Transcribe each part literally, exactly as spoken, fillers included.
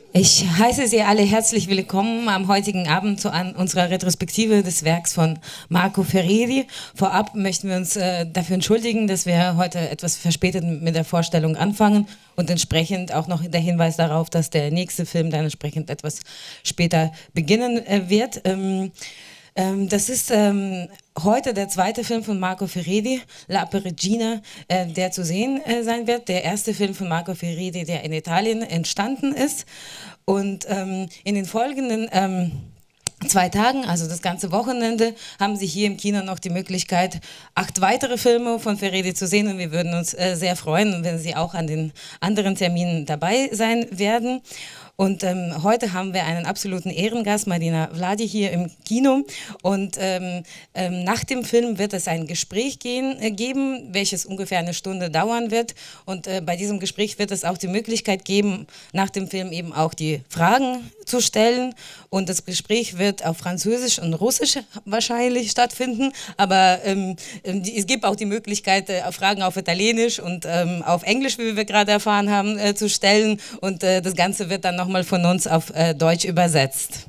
Ich heiße Sie alle herzlich willkommen am heutigen Abend zu an unserer Retrospektive des Werks von Marco Ferreri. Vorab möchten wir uns äh, dafür entschuldigen, dass wir heute etwas verspätet mit der Vorstellung anfangen und entsprechend auch noch der Hinweis darauf, dass der nächste Film dann entsprechend etwas später beginnen äh, wird. Ähm, ähm, das ist ähm, heute der zweite Film von Marco Ferreri, La Peregrina, äh, der zu sehen äh, sein wird. Der erste Film von Marco Ferreri, der in Italien entstanden ist. Und ähm, in den folgenden ähm, zwei Tagen, also das ganze Wochenende, haben Sie hier im Kino noch die Möglichkeit, acht weitere Filme von Ferreri zu sehen. Und wir würden uns äh, sehr freuen, wenn Sie auch an den anderen Terminen dabei sein werden. Und ähm, heute haben wir einen absoluten Ehrengast, Marina Vladi, hier im Kino. Und ähm, ähm, nach dem Film wird es ein Gespräch gehen, äh, geben, welches ungefähr eine Stunde dauern wird. Und äh, bei diesem Gespräch wird es auch die Möglichkeit geben, nach dem Film eben auch die Fragen zu stellen. Und das Gespräch wird auf Französisch und Russisch wahrscheinlich stattfinden. Aber ähm, die, es gibt auch die Möglichkeit, äh, Fragen auf Italienisch und ähm, auf Englisch, wie wir gerade erfahren haben, äh, zu stellen. Und äh, das Ganze wird dann noch mal von uns auf äh, Deutsch übersetzt.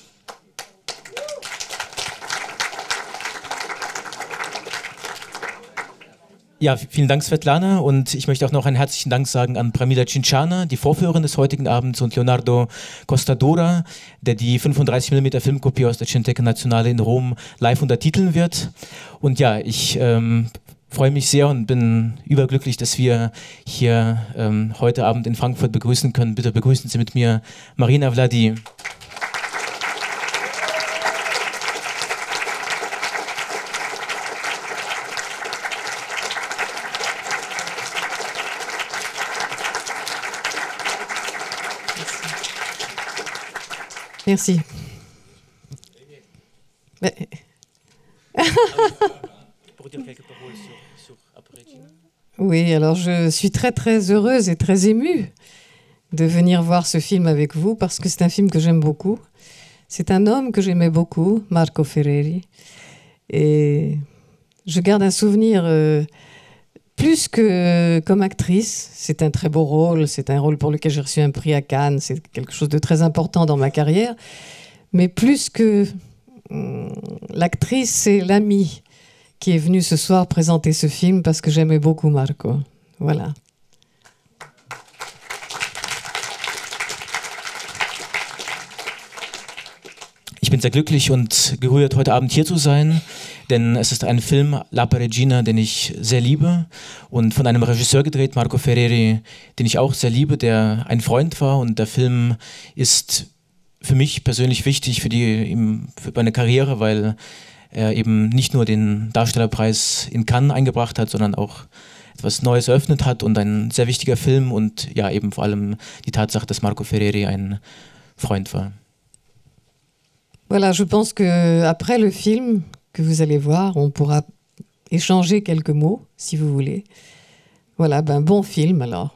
Ja, vielen Dank, Svetlana, und ich möchte auch noch einen herzlichen Dank sagen an Pramila Cinciana, die Vorführerin des heutigen Abends, und Leonardo Costadora, der die fünfunddreißig Millimeter Filmkopie aus der Cineteca Nazionale in Rom live untertiteln wird. Und ja, ich ähm, freue mich sehr und bin überglücklich, dass wir hier ähm, heute Abend in Frankfurt begrüßen können. Bitte begrüßen Sie mit mir Marina Vladi. Merci. Oui, alors je suis très très heureuse et très émue de venir voir ce film avec vous parce que c'est un film que j'aime beaucoup. C'est un homme que j'aimais beaucoup, Marco Ferreri. Et je garde un souvenir euh, plus que comme actrice. C'est un très beau rôle, c'est un rôle pour lequel j'ai reçu un prix à Cannes, c'est quelque chose de très important dans ma carrière. Mais plus que hum, l'actrice, c'est l'ami qui est venu ce soir présenter ce film parce que j'aimais beaucoup Marco. Voilà. Ich bin sehr glücklich und gerührt, heute Abend hier zu sein, denn es ist ein Film, La Peregrina, den ich sehr liebe, und von einem Regisseur gedreht, Marco Ferreri, den ich auch sehr liebe, der ein Freund war, und der Film ist für mich persönlich wichtig für, die, für meine Karriere, weil er eben nicht nur den Darstellerpreis in Cannes eingebracht hat, sondern auch etwas Neues eröffnet hat, und ein sehr wichtiger Film, und ja, eben vor allem die Tatsache, dass Marco Ferreri ein Freund war. Voilà, je pense qu'après le film que vous allez voir, on pourra échanger quelques mots, si vous voulez. Voilà, ben bon film alors.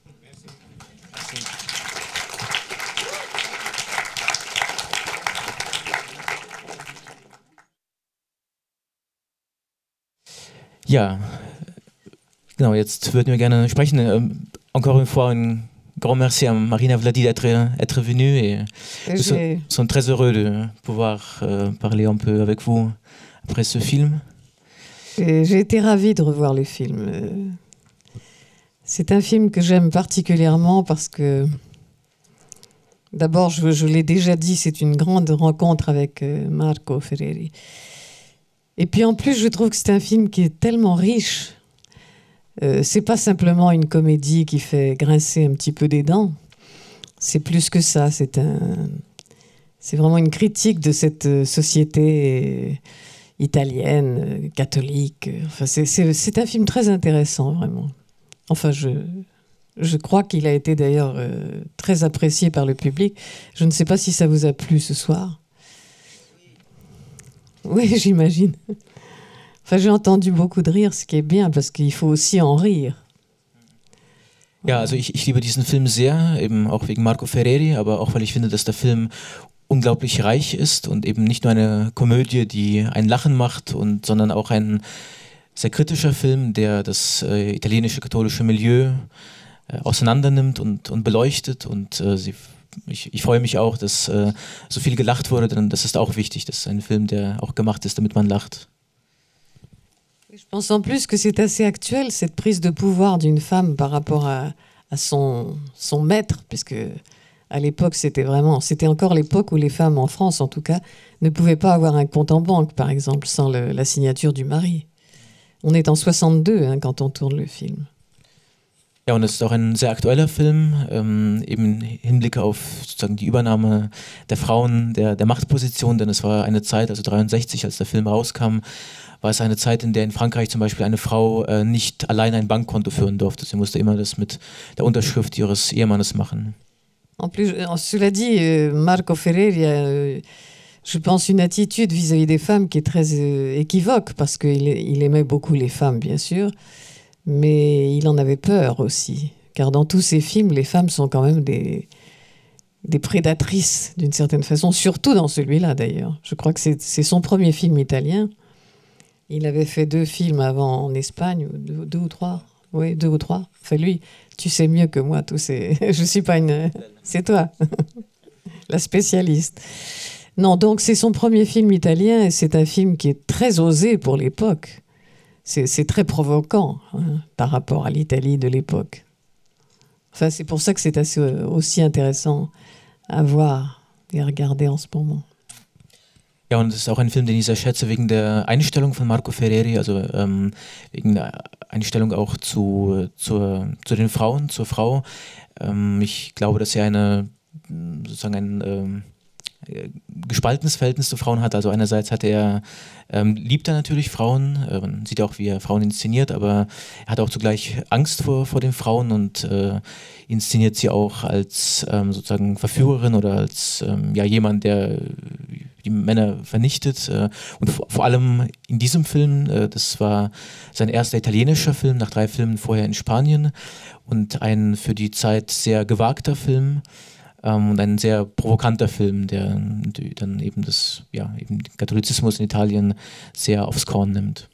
Ja, genau, jetzt würden wir gerne sprechen. Ähm, encore une fois, un grand merci à Marina Vladi d'être être venue, et nous sommes, sommes très heureux de pouvoir euh, parler un peu avec vous après ce film. J'ai été ravie de revoir le film. C'est un film que j'aime particulièrement parce que, d'abord, je, je l'ai déjà dit, c'est une grande rencontre avec Marco Ferreri. Et puis en plus, je trouve que c'est un film qui est tellement riche. Euh, c'est pas simplement une comédie qui fait grincer un petit peu des dents. C'est plus que ça. C'est un, c'est vraiment une critique de cette société italienne, catholique. Enfin, c'est, c'est, c'est un film très intéressant, vraiment. Enfin, je, je crois qu'il a été d'ailleurs euh, très apprécié par le public. Je ne sais pas si ça vous a plu ce soir. Oui, j'imagine. Enfin, j'ai entendu beaucoup de rire, ce qui est bien, parce qu'il faut aussi en rire. Ja, also ich, ich liebe diesen Film sehr, eben auch wegen Marco Ferreri, aber auch weil ich finde, dass der Film unglaublich reich ist und eben nicht nur eine Komödie, die ein Lachen macht, und, sondern auch ein sehr kritischer Film, der das äh, italienische katholische Milieu äh, auseinandernimmt und, und beleuchtet und äh, sie ich, ich freue mich auch, dass äh, so viel gelacht wurde, denn das ist auch wichtig. Das ist ein Film, der auch gemacht ist, damit man lacht. Je pense en plus que c'est assez actuel, cette prise de pouvoir d'une femme par rapport à, à son, son maître, puisque à l'époque, c'était vraiment, c'était encore l'époque où les femmes, en France en tout cas, ne pouvaient pas avoir un compte en banque, par exemple, sans le, la signature du mari. On est en soixante-deux hein, quand on tourne le Film. Ja, und es ist auch ein sehr aktueller Film, ähm, eben im Hinblick auf sozusagen die Übernahme der Frauen, der, der Machtposition, denn es war eine Zeit, also dreiundsechzig, als der Film rauskam, war es eine Zeit, in der in Frankreich zum Beispiel eine Frau äh, nicht alleine ein Bankkonto führen durfte. Sie musste immer das mit der Unterschrift ihres Ehemannes machen. En plus, cela dit, euh, Marco Ferreri a, euh, je pense, une attitude vis-à-vis des femmes qui est très euh, équivoque, parce qu'il il aimait beaucoup les femmes, bien sûr, mais il en avait peur aussi, car dans tous ses films, les femmes sont quand même des, des prédatrices, d'une certaine façon, surtout dans celui-là, d'ailleurs. Je crois que c'est, c'est son premier film italien. Il avait fait deux films avant en Espagne, deux, deux ou trois. Oui, deux ou trois. Enfin, lui, tu sais mieux que moi, tous ces... Je suis pas une... C'est toi, la spécialiste. Non, donc c'est son premier film italien et c'est un film qui est très osé pour l'époque. C'est, c'est très provoquant hein, par rapport à l'Italie de l'époque. Enfin, c'est pour ça que c'est assez, aussi intéressant à voir et à regarder en ce moment. Ja, und es ist auch ein Film, den ich sehr schätze, wegen der Einstellung von Marco Ferreri, also ähm, wegen der Einstellung auch zu, zur, zu den Frauen, zur Frau. Ähm, ich glaube, dass er eine, sozusagen ein ähm, gespaltenes Verhältnis zu Frauen hat. Also einerseits hat er, ähm, liebt er natürlich Frauen, äh, man sieht auch, wie er Frauen inszeniert, aber er hat auch zugleich Angst vor, vor den Frauen und äh, inszeniert sie auch als ähm, sozusagen Verführerin oder als ähm, ja, jemand, der die Männer vernichtet. Äh, und vor, vor allem in diesem Film, äh, das war sein erster italienischer Film, nach drei Filmen vorher in Spanien und ein für die Zeit sehr gewagter Film. Und ein sehr provokanter Film, der dann eben das, ja, eben den Katholizismus in Italien sehr aufs Korn nimmt.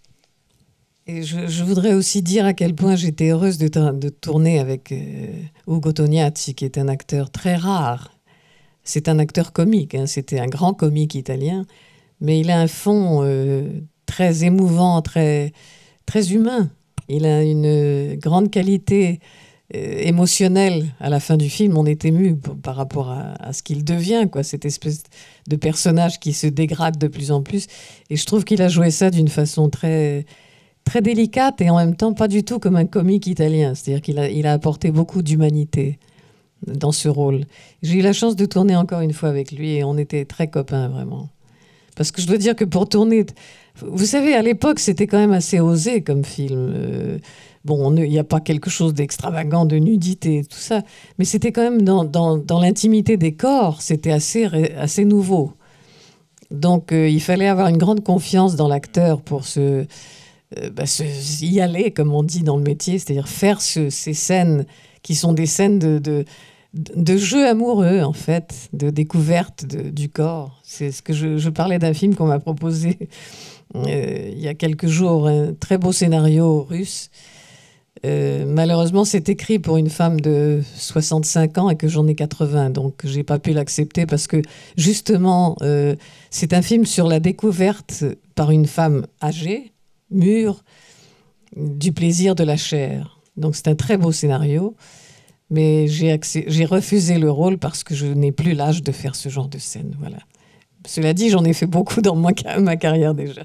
Et je, je voudrais aussi dire à quel point j'étais heureuse de, de tourner avec euh, Ugo Tognazzi, qui est un acteur très rare. C'est un acteur comique, hein, c'était un grand comique italien, mais il a un fond euh, très émouvant, très, très humain. Il a une grande qualité émotionnel à la fin du film. On est ému par rapport à, à ce qu'il devient, quoi, cette espèce de personnage qui se dégrade de plus en plus. Et je trouve qu'il a joué ça d'une façon très, très délicate et en même temps pas du tout comme un comique italien. C'est-à-dire qu'il a, il a apporté beaucoup d'humanité dans ce rôle. J'ai eu la chance de tourner encore une fois avec lui et on était très copains, vraiment. Parce que je dois dire que pour tourner... Vous savez, à l'époque, c'était quand même assez osé comme film. Euh, Bon, il n'y a pas quelque chose d'extravagant, de nudité, tout ça, mais c'était quand même dans, dans, dans l'intimité des corps, c'était assez, assez nouveau. Donc, euh, il fallait avoir une grande confiance dans l'acteur pour se, euh, bah, se, y aller, comme on dit dans le métier, c'est-à-dire faire ce, ces scènes qui sont des scènes de, de, de jeu amoureux, en fait, de découverte de, du corps. C'est ce que je, je parlais d'un film qu'on m'a proposé euh, il y a quelques jours, un très beau scénario russe. Euh, malheureusement, c'est écrit pour une femme de soixante-cinq ans et que j'en ai quatre-vingts, donc j'ai pas pu l'accepter parce que justement, euh, c'est un film sur la découverte par une femme âgée, mûre, du plaisir de la chair. Donc c'est un très beau scénario, mais j'ai, accès, j'ai refusé le rôle parce que je n'ai plus l'âge de faire ce genre de scène. Voilà. Cela dit, j'en ai fait beaucoup dans ma, ma carrière déjà.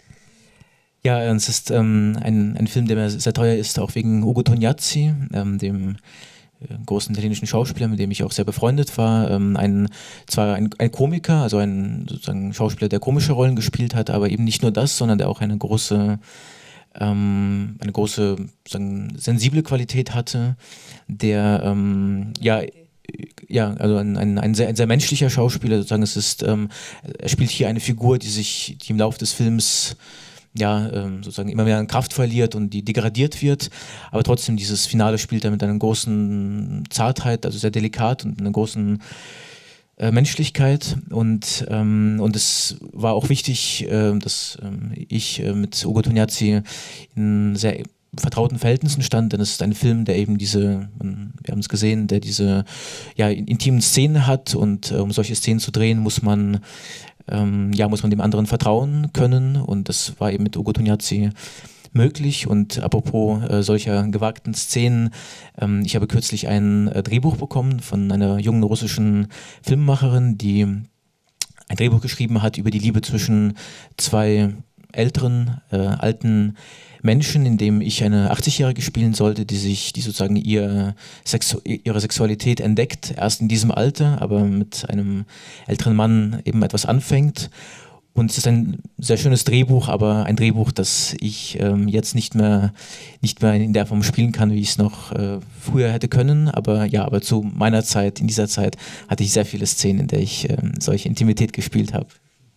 Ja, es ist ähm, ein, ein Film, der mir sehr teuer ist, auch wegen Ugo Tognazzi, ähm, dem äh, großen italienischen Schauspieler, mit dem ich auch sehr befreundet war. Ähm, ein, zwar ein, ein Komiker, also ein sozusagen Schauspieler, der komische Rollen gespielt hat, aber eben nicht nur das, sondern der auch eine große, ähm, eine große sozusagen sensible Qualität hatte, der ähm, ja ja, also ein, ein, ein, sehr, ein sehr menschlicher Schauspieler, sozusagen. Es ist, ähm, er spielt hier eine Figur, die sich, die im Laufe des Films ja, ähm, sozusagen immer mehr an Kraft verliert und die degradiert wird, aber trotzdem dieses Finale spielt er mit einer großen Zartheit, also sehr delikat und einer großen äh, Menschlichkeit und, ähm, und es war auch wichtig, äh, dass äh, ich äh, mit Ugo Tognazzi in sehr vertrauten Verhältnissen stand, denn es ist ein Film, der eben diese, wir haben es gesehen, der diese ja, intimen Szenen hat und äh, um solche Szenen zu drehen, muss man, ähm, ja, muss man dem anderen vertrauen können und das war eben mit Ugo Tognazzi möglich. Und apropos äh, solcher gewagten Szenen, ähm, ich habe kürzlich ein äh, Drehbuch bekommen von einer jungen russischen Filmemacherin, die ein Drehbuch geschrieben hat über die Liebe zwischen zwei älteren, äh, alten Menschen, in dem ich eine achtzigjährige spielen sollte, die sich, die sozusagen ihr Sexu ihre Sexualität entdeckt, erst in diesem Alter, aber mit einem älteren Mann eben etwas anfängt. Und es ist ein sehr schönes Drehbuch, aber ein Drehbuch, das ich ähm, jetzt nicht mehr, nicht mehr in der Form spielen kann, wie ich es noch äh, früher hätte können. Aber ja, aber zu meiner Zeit, in dieser Zeit, hatte ich sehr viele Szenen, in der ich ähm, solche Intimität gespielt habe.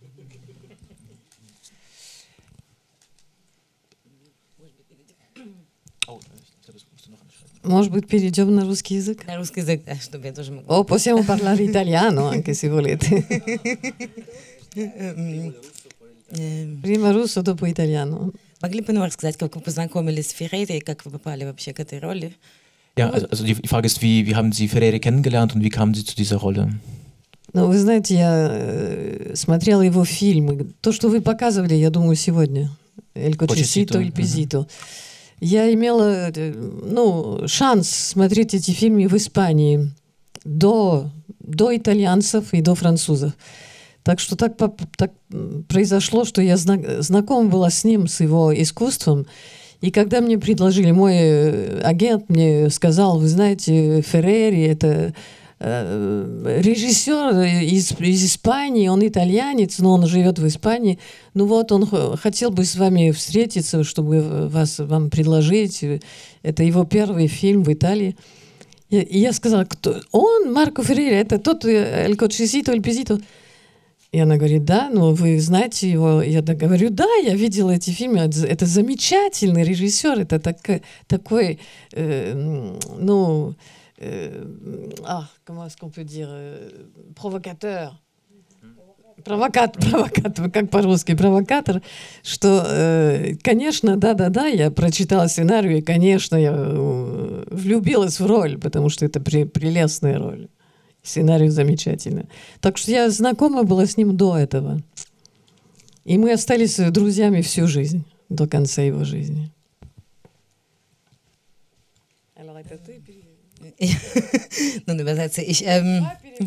Может быть, перейдем на русский язык? На русский язык, да, чтобы я тоже могла. Oh, possiamo parlare italiano anche se volete. Prima russo, dopo italiano. Могли бы вы рассказать, как вы познакомились с Феррери и как вы попали вообще к этой роли? Ja, also, also die Frage ist, wie, wie haben Sie Ferreri kennengelernt und wie kamen Sie zu dieser Rolle? Ну, вы знаете, я смотрела его фильмы. То, что вы показывали, я думаю, сегодня. «El Cochecito», «El Pisito». Я имела, ну, шанс смотреть эти фильмы в Испании до, до итальянцев и до французов. Так что так, так произошло, что я зна- знакома была с ним, с его искусством. И когда мне предложили, мой агент мне сказал, вы знаете, Феррери — это э, режиссер из, из Испании, он итальянец, но он живет в Испании. Ну вот, он хотел бы с вами встретиться, чтобы вас, вам предложить. Это его первый фильм в Италии. И я сказала, кто? Он, Марко Феррери, это тот «El Cochecito, El Pisito». И она говорит, да, ну вы знаете его. Я говорю, да, я видела эти фильмы. Это замечательный режиссер, это так, такой, э, ну, э, ah, comment est-ce qu'on peut dire, провокатор. Провокатор, провокатор, как по-русски, провокатор, что, э, конечно, да-да-да, я прочитала сценарий, и, конечно, я влюбилась в роль, потому что это при, прелестная роль. Сценарий замечательный. Так что я знакома была с ним до этого. И мы остались друзьями всю жизнь, до конца его жизни. Nun übersetze ich. Ähm,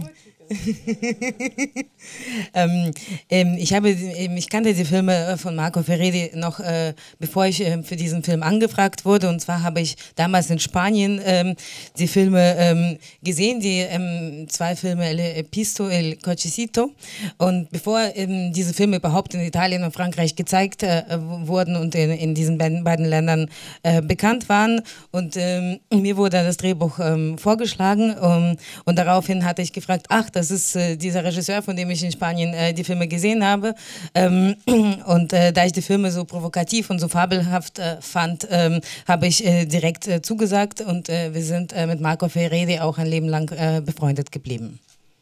ähm, ähm, ich, habe, ähm, ich kannte die Filme von Marco Ferreri noch, äh, bevor ich äh, für diesen Film angefragt wurde. Und zwar habe ich damals in Spanien ähm, die Filme ähm, gesehen, die ähm, zwei Filme, El Pisto, El Cochecito. Und bevor ähm, diese Filme überhaupt in Italien und Frankreich gezeigt äh, wurden und in, in diesen beiden, beiden Ländern äh, bekannt waren. Und ähm, mir wurde das Drehbuch ähm, vorgeschlagen. Um, und daraufhin hatte ich gefragt, ach, das ist äh, dieser Regisseur, von dem ich in Spanien äh, die Filme gesehen habe. Ähm, und äh, da ich die Filme so provokativ und so fabelhaft äh, fand, ähm, habe ich äh, direkt äh, zugesagt und äh, wir sind äh, mit Marco Ferreri auch ein Leben lang äh, befreundet geblieben.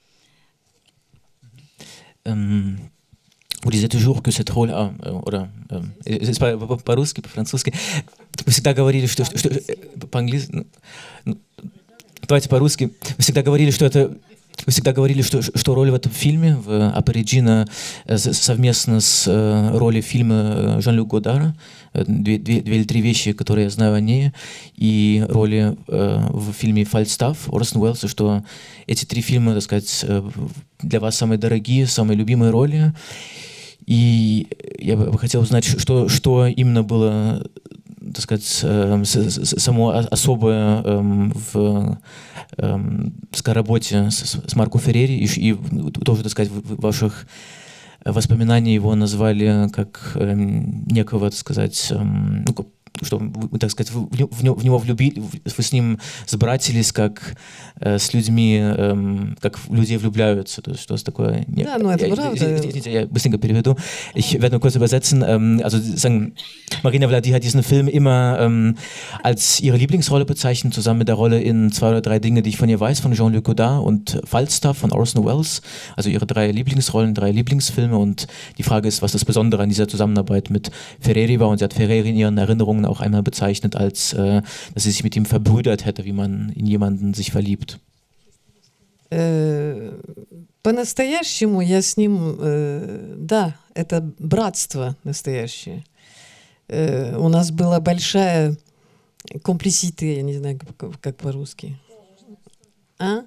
Ähm, Vous disiez toujours que cette rôle, ah, oder, c'est pas по-русски, по-французски. Вы всегда говорили, что, что по-английски, давайте по-русски. Вы всегда говорили, что это Вы всегда говорили, что, что роль в этом фильме, в «Апоригино», совместно с ролью фильма Жан-Люк Годара, две, две, две или три вещи, которые я знаю о ней, и роли в фильме «Фальстаф» Орсон Уэллса, что эти три фильма, так сказать, для вас самые дорогие, самые любимые роли. И я бы хотел узнать, что, что именно было, так сказать, само особое в работе с Марко Феррери, и тоже, так сказать, в ваших воспоминаниях его назвали как некого, так сказать, ну, что вы, так сказать, в, в, в него влюбили, вы с ним сбратились, как э, с людьми, э, как людей влюбляются, то есть что-то такое. Да, ну это правда. Ich, я быстренько переведу. Ich werde nur kurz übersetzen. Ähm, also sagen, Marina Vladi hat diesen Film immer ähm, als ihre Lieblingsrolle bezeichnet, zusammen mit der Rolle in zwei oder drei Dinge, die ich von ihr weiß, von Jean-Luc Godard und Falstaff von Orson Welles. Also ihre drei Lieblingsrollen, drei Lieblingsfilme. Und die Frage ist, was das Besondere an dieser Zusammenarbeit mit Ferreri war. Und sie hat Ferreri in ihren Erinnerungen auch einmal bezeichnet, als äh, dass sie sich mit ihm verbrüdert hätte, wie man in jemanden sich verliebt. По-настоящему я с ним, э, да, это братство настоящее. Э, у нас была большая комплисите, я не знаю, как, как по-русски. А?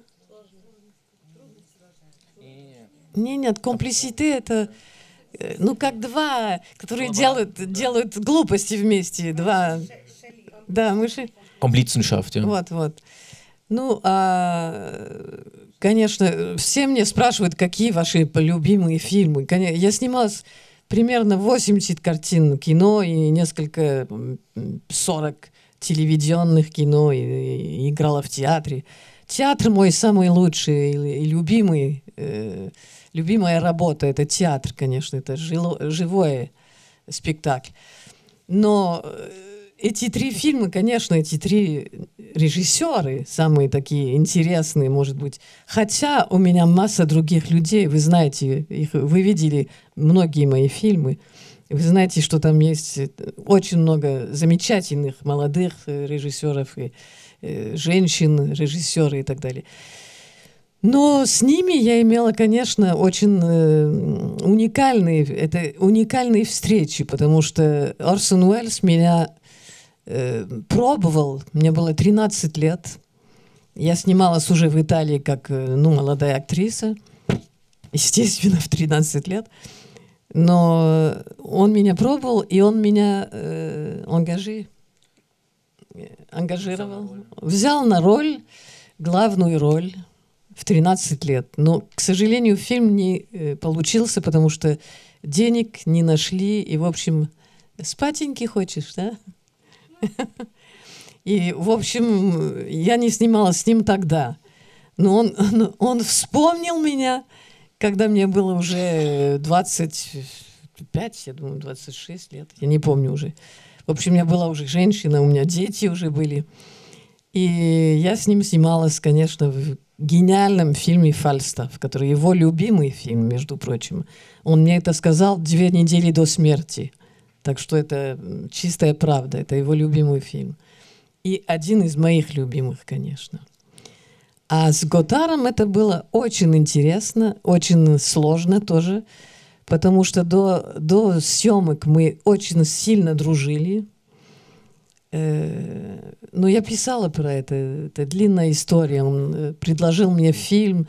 Не, нет, комплисите это, ну, как два, которые делают, делают глупости вместе, два, да, мыши. Komplizenschaft, ja. Вот, вот. Ну, а, конечно, все мне спрашивают, какие ваши любимые фильмы. Я снималась примерно восемьдесят картин кино и несколько, сорок телевизионных кино, и, и играла в театре. Театр мой самый лучший и, и любимый, э, любимая работа — это театр, конечно, это жило, живой спектакль. Но эти три фильма, конечно, эти три режиссеры, самые такие интересные, может быть. Хотя у меня масса других людей, вы знаете, их, вы видели многие мои фильмы, вы знаете, что там есть очень много замечательных молодых режиссеров, и, и женщин, режиссеры и так далее. Но с ними я имела, конечно, очень э, уникальные, это уникальные встречи, потому что Орсон Уэллс меня пробовал, мне было тринадцать лет. Я снималась уже в Италии как, ну, молодая актриса, естественно, в тринадцать лет. Но он меня пробовал, и он меня э, ангажи, ангажировал. Взял на роль, главную роль в тринадцать лет. Но, к сожалению, фильм не э, получился, потому что денег не нашли. И, в общем, спатеньки хочешь, да? И, в общем, я не снималась с ним тогда. Но он, он вспомнил меня, когда мне было уже двадцать пять, я думаю, двадцать шесть лет. Я не помню уже. В общем, я была уже женщина, у меня дети уже были. И я с ним снималась, конечно, в гениальном фильме «Фальстаф», который его любимый фильм, между прочим. Он мне это сказал две недели до смерти. Так что это чистая правда, это его любимый фильм. И один из моих любимых, конечно. А с Готаром это было очень интересно, очень сложно тоже, потому что до, до съемок мы очень сильно дружили. Э, но я писала про это, это длинная история. Он предложил мне фильм,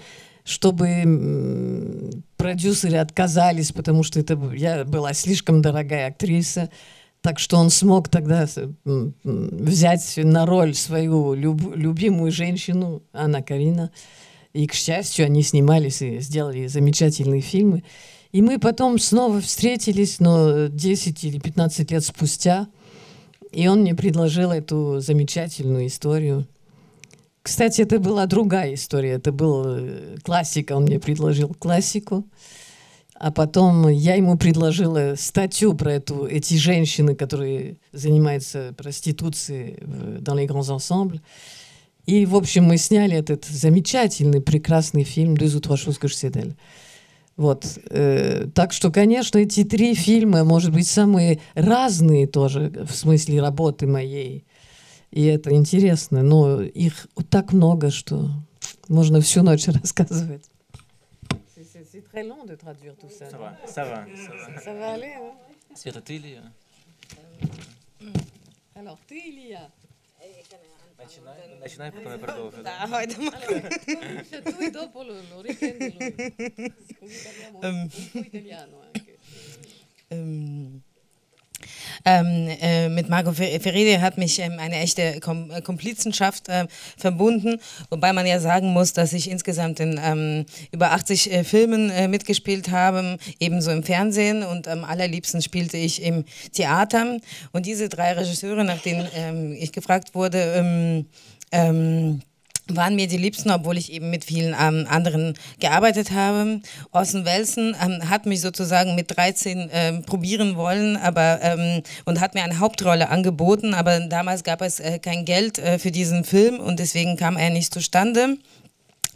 чтобы продюсеры отказались, потому что это, я была слишком дорогая актриса, так что он смог тогда взять на роль свою люб, любимую женщину, Анна Карина, и, к счастью, они снимались и сделали замечательные фильмы. И мы потом снова встретились, но десять или пятнадцать лет спустя, и он мне предложил эту замечательную историю. Кстати, это была другая история, это был классика, он мне предложил классику, а потом я ему предложила статью про эту, эти женщины, которые занимаются проституцией в, dans les grands ensembles. И, в общем, мы сняли этот замечательный, прекрасный фильм «Deux ou trois choses que je sais d'elle». Вот. Э, так что, конечно, эти три фильма, может быть, самые разные тоже в смысле работы моей. И это интересно, но их так много, что можно всю ночь рассказывать. C'est très long de traduire tout ça. Ça va, ça va, ça va. Ça va aller, hein? Света, ты или я? Alors, ты или я? Начинай, начинай, потом я продолжу. Да, heute mal. Tu e dopo lo riprendi lui. Così parliamo un po' italiano anche. Ähm, ähm, äh, mit Marco Ferreri hat mich ähm, eine echte Kom Komplizenschaft äh, verbunden, wobei man ja sagen muss, dass ich insgesamt in ähm, über achtzig äh, Filmen äh, mitgespielt habe, ebenso im Fernsehen, und am allerliebsten spielte ich im Theater. Und diese drei Regisseure, nach denen ähm, ich gefragt wurde, ähm, ähm, waren mir die liebsten, obwohl ich eben mit vielen ähm, anderen gearbeitet habe. Orson Welles ähm, hat mich sozusagen mit dreizehn ähm, probieren wollen, aber, ähm, und hat mir eine Hauptrolle angeboten, aber damals gab es äh, kein Geld äh, für diesen Film und deswegen kam er nicht zustande.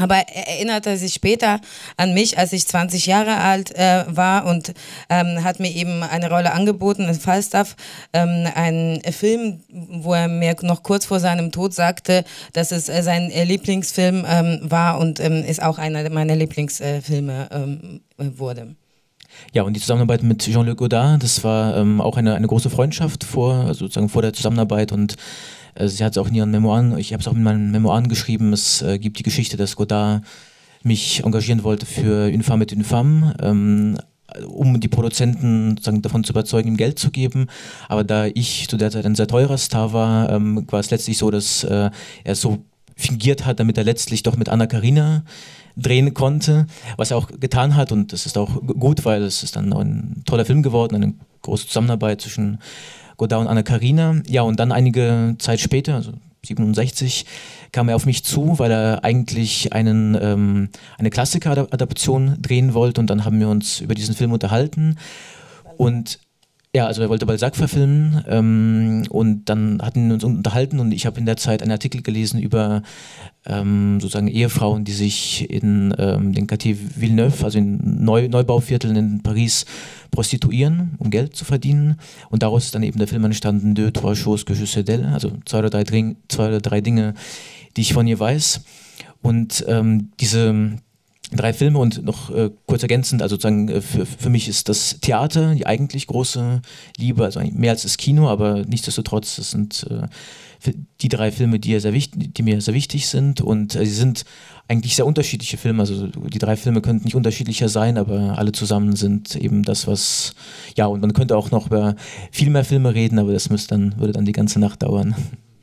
Aber er erinnerte sich später an mich, als ich zwanzig Jahre alt äh, war und ähm, hat mir eben eine Rolle angeboten in Falstaff, ähm, ein Film, wo er mir noch kurz vor seinem Tod sagte, dass es äh, sein äh, Lieblingsfilm ähm, war und ähm, ist auch einer meiner Lieblingsfilme ähm, wurde. Ja, und die Zusammenarbeit mit Jean-Luc Godard, das war ähm, auch eine, eine große Freundschaft vor, also sozusagen vor der Zusammenarbeit und äh, sie hat es auch in ihren Memoiren, ich habe es auch in meinen Memoiren geschrieben, es äh, gibt die Geschichte, dass Godard mich engagieren wollte für Une femme et une femme, ähm, um die Produzenten sozusagen davon zu überzeugen, ihm Geld zu geben. Aber da ich zu der Zeit ein sehr teurer Star war, ähm, war es letztlich so, dass äh, er so fingiert hat, damit er letztlich doch mit Anna Karina drehen konnte, was er auch getan hat und das ist auch gut, weil es ist dann ein toller Film geworden, eine große Zusammenarbeit zwischen Godard und Anna Karina. Ja, und dann einige Zeit später, also siebenundsechzig, kam er auf mich zu, weil er eigentlich einen, ähm, eine Klassiker-Adaption drehen wollte und dann haben wir uns über diesen Film unterhalten und ja, also er wollte Balzac verfilmen ähm, und dann hatten wir uns unterhalten und ich habe in der Zeit einen Artikel gelesen über ähm, sozusagen Ehefrauen, die sich in ähm, den Quartier Villeneuve, also in Neu Neubauvierteln in Paris prostituieren, um Geld zu verdienen und daraus ist dann eben der Film entstanden, Deux, trois choses que je sais d'elle, also zwei oder drei, Dring, zwei oder drei Dinge, die ich von ihr weiß und ähm, diese drei Filme und noch äh, kurz ergänzend, also sozusagen äh, für, für mich ist das Theater die eigentlich große Liebe, also mehr als das Kino, aber nichtsdestotrotz, das sind äh, die drei Filme, die, sehr wichtig, die mir sehr wichtig sind und äh, sie sind eigentlich sehr unterschiedliche Filme, also die drei Filme könnten nicht unterschiedlicher sein, aber alle zusammen sind eben das, was, ja und man könnte auch noch über viel mehr Filme reden, aber das müsste dann, würde dann die ganze Nacht dauern.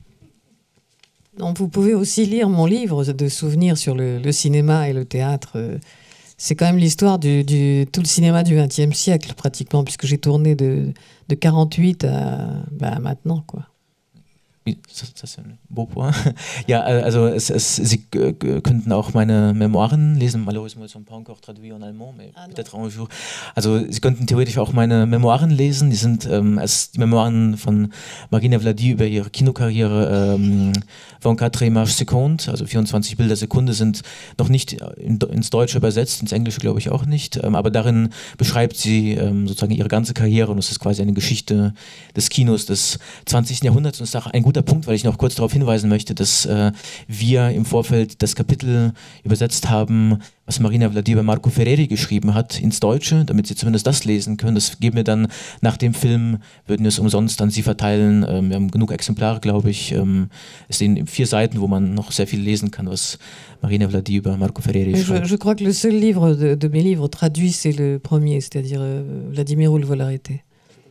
Non, vous pouvez aussi lire mon livre de souvenirs sur le, le cinéma et le théâtre. C'est quand même l'histoire du, du tout le cinéma du vingtième siècle, pratiquement, puisque j'ai tourné de, de quarante-huit à, bah, à maintenant, quoi. Das ist ein beau point. Ja, also es, es, Sie könnten auch meine Memoiren lesen. Malheureusement, ils sont pas encore traduits en allemand, mais ah, peut-être un jour. Also Sie könnten theoretisch auch meine Memoiren lesen. Die sind ähm, es, die Memoiren von Marina Vladi über ihre Kinokarriere. Ähm, vingt-quatre images secondes, also vierundzwanzig Bilder Sekunde, sind noch nicht in, ins Deutsche übersetzt, ins Englische glaube ich auch nicht. Ähm, aber darin beschreibt sie ähm, sozusagen ihre ganze Karriere und es ist quasi eine Geschichte des Kinos des zwanzigsten Jahrhunderts und es ist auch ein guter Punkt, weil ich noch kurz darauf hinweisen möchte, dass äh, wir im Vorfeld das Kapitel übersetzt haben, was Marina Vladi über Marco Ferreri geschrieben hat, ins Deutsche, damit Sie zumindest das lesen können. Das geben wir dann nach dem Film, würden wir es umsonst an Sie verteilen. Ähm, wir haben genug Exemplare, glaube ich. Ähm, es sind vier Seiten, wo man noch sehr viel lesen kann, was Marina Vladi über Marco Ferreri je, schreibt. Je crois que le seul livre de, de mes livres traduits, c'est le premier, c'est-à-dire euh, Vladimir ou le vol arrêté.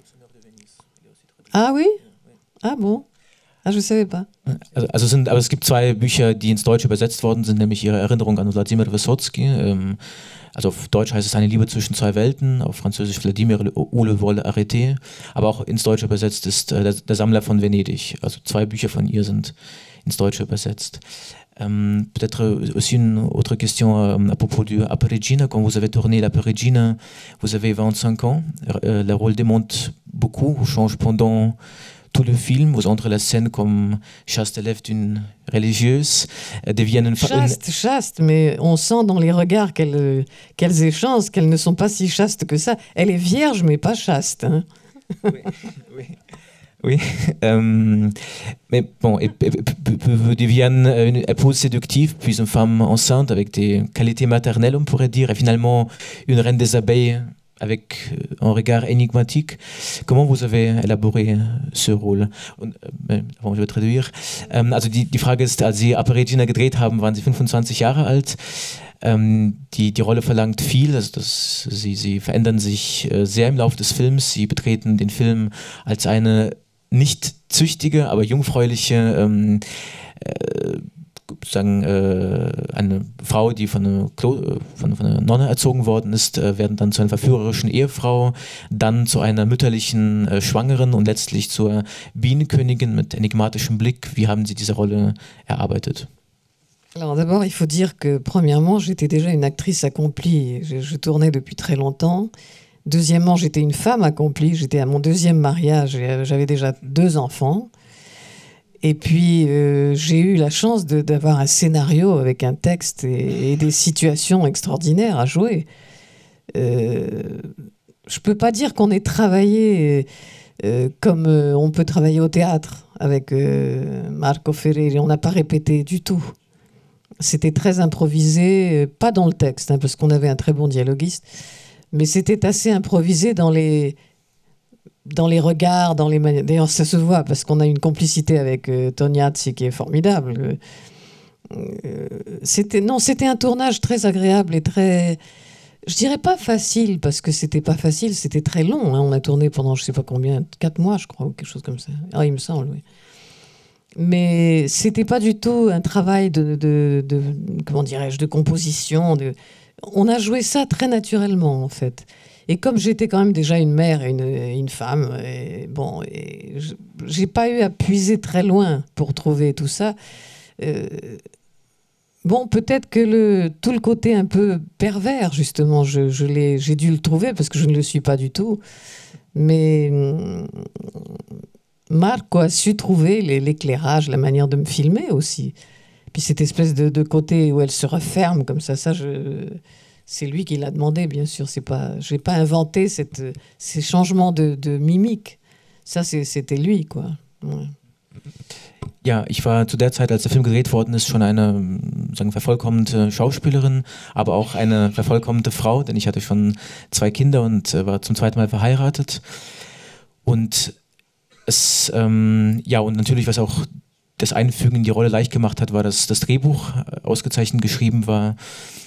Ah oui? Ah bon? Ah, je savais pas. Also, also sind, aber es gibt zwei Bücher, die ins Deutsche übersetzt worden sind, nämlich ihre Erinnerung an Wladimir Wysotsky. Ähm, also auf Deutsch heißt es Eine Liebe zwischen zwei Welten, auf Französisch Vladimir ou le vol arrêté. Aber auch ins Deutsche übersetzt ist äh, der, der Sammler von Venedig. Also zwei Bücher von ihr sind ins Deutsche übersetzt. Euh, peut-être aussi une autre question euh, à propos du Aperigina. Quand vous avez tourné l'Aperigina, vous avez vingt-cinq ans. Euh, le rôle démonte beaucoup, change pendant tout le film. Vous entrez la scène comme chaste élève d'une religieuse. Euh, deviennent une chaste, une... chaste, mais on sent dans les regards qu'elles qu'elles échangent qu'elles ne sont pas si chastes que ça. Elle est vierge, mais pas chaste. Hein. Oui, oui. Oui, euh, mais bon, elle, elle, elle devient une épouse séductive, puis une femme enceinte avec des qualités maternelles, on pourrait dire, et finalement une reine des abeilles avec un regard énigmatique. Comment vous avez élaboré ce Rôle? Und, äh, bon, je vais traduire. Ähm, also die, die Frage ist, als Sie Aperigina gedreht haben, waren Sie fünfundzwanzig Jahre alt. Ähm, die, die Rolle verlangt viel, also das, sie, sie verändern sich äh, sehr im Laufe des Films. Sie betreten den Film als eine nicht züchtige, aber jungfräuliche ähm, äh, sagen, äh, eine Frau, die von einer, Klo von, von einer Nonne erzogen worden ist, äh, werden dann zu einer verführerischen Ehefrau, dann zu einer mütterlichen äh, Schwangeren und letztlich zur Bienenkönigin mit enigmatischem Blick. Wie haben Sie diese Rolle erarbeitet? Alors d'abord, il faut dire que premièrement, j'étais déjà une actrice accomplie. Je, je tournais depuis très longtemps. Deuxièmement, j'étais une femme accomplie. J'étais à mon deuxième mariage et j'avais déjà deux enfants. Et puis, euh, j'ai eu la chance de, d'avoir un scénario avec un texte et, et des situations extraordinaires à jouer. Euh, je ne peux pas dire qu'on ait travaillé euh, comme euh, on peut travailler au théâtre avec euh, Marco Ferreri. On n'a pas répété du tout. C'était très improvisé, euh, pas dans le texte, hein, parce qu'on avait un très bon dialoguiste, mais c'était assez improvisé dans les... dans les regards, dans les manières. D'ailleurs, ça se voit parce qu'on a une complicité avec euh, Tognazzi qui est formidable. Euh, c'était non, c'était un tournage très agréable et très, je dirais pas facile parce que c'était pas facile, c'était très long. Hein. On a tourné pendant je sais pas combien, quatre mois, je crois, ou quelque chose comme ça. Ah, il me semble, oui. Mais c'était pas du tout un travail de, de, de comment dirais-je, de composition. De... On a joué ça très naturellement, en fait. Et comme j'étais quand même déjà une mère et une, une femme, et bon, et j'ai pas eu à puiser très loin pour trouver tout ça. Euh, bon, peut-être que le, tout le côté un peu pervers, justement, je, je l'ai, j'ai dû le trouver parce que je ne le suis pas du tout. Mais Marco a su trouver les, l'éclairage, la manière de me filmer aussi. Puis cette espèce de, de côté où elle se referme comme ça, ça je... C'est lui qui l'a demandé, bien sûr. C'est pas, je n'ai pas inventé cette, ces changements de, de mimique. Ça, c'est, c'était lui, quoi. Ouais. Ja, ich war zu der Zeit, als der Film gedreht worden ist, schon eine sagen, vervollkommnete Schauspielerin, aber auch eine vervollkommnete Frau, denn ich hatte schon zwei Kinder und äh, war zum zweiten Mal verheiratet. Und es, ähm, ja, und natürlich, was auch das Einfügen in die Rolle leicht gemacht hat, war, dass das Drehbuch ausgezeichnet geschrieben war.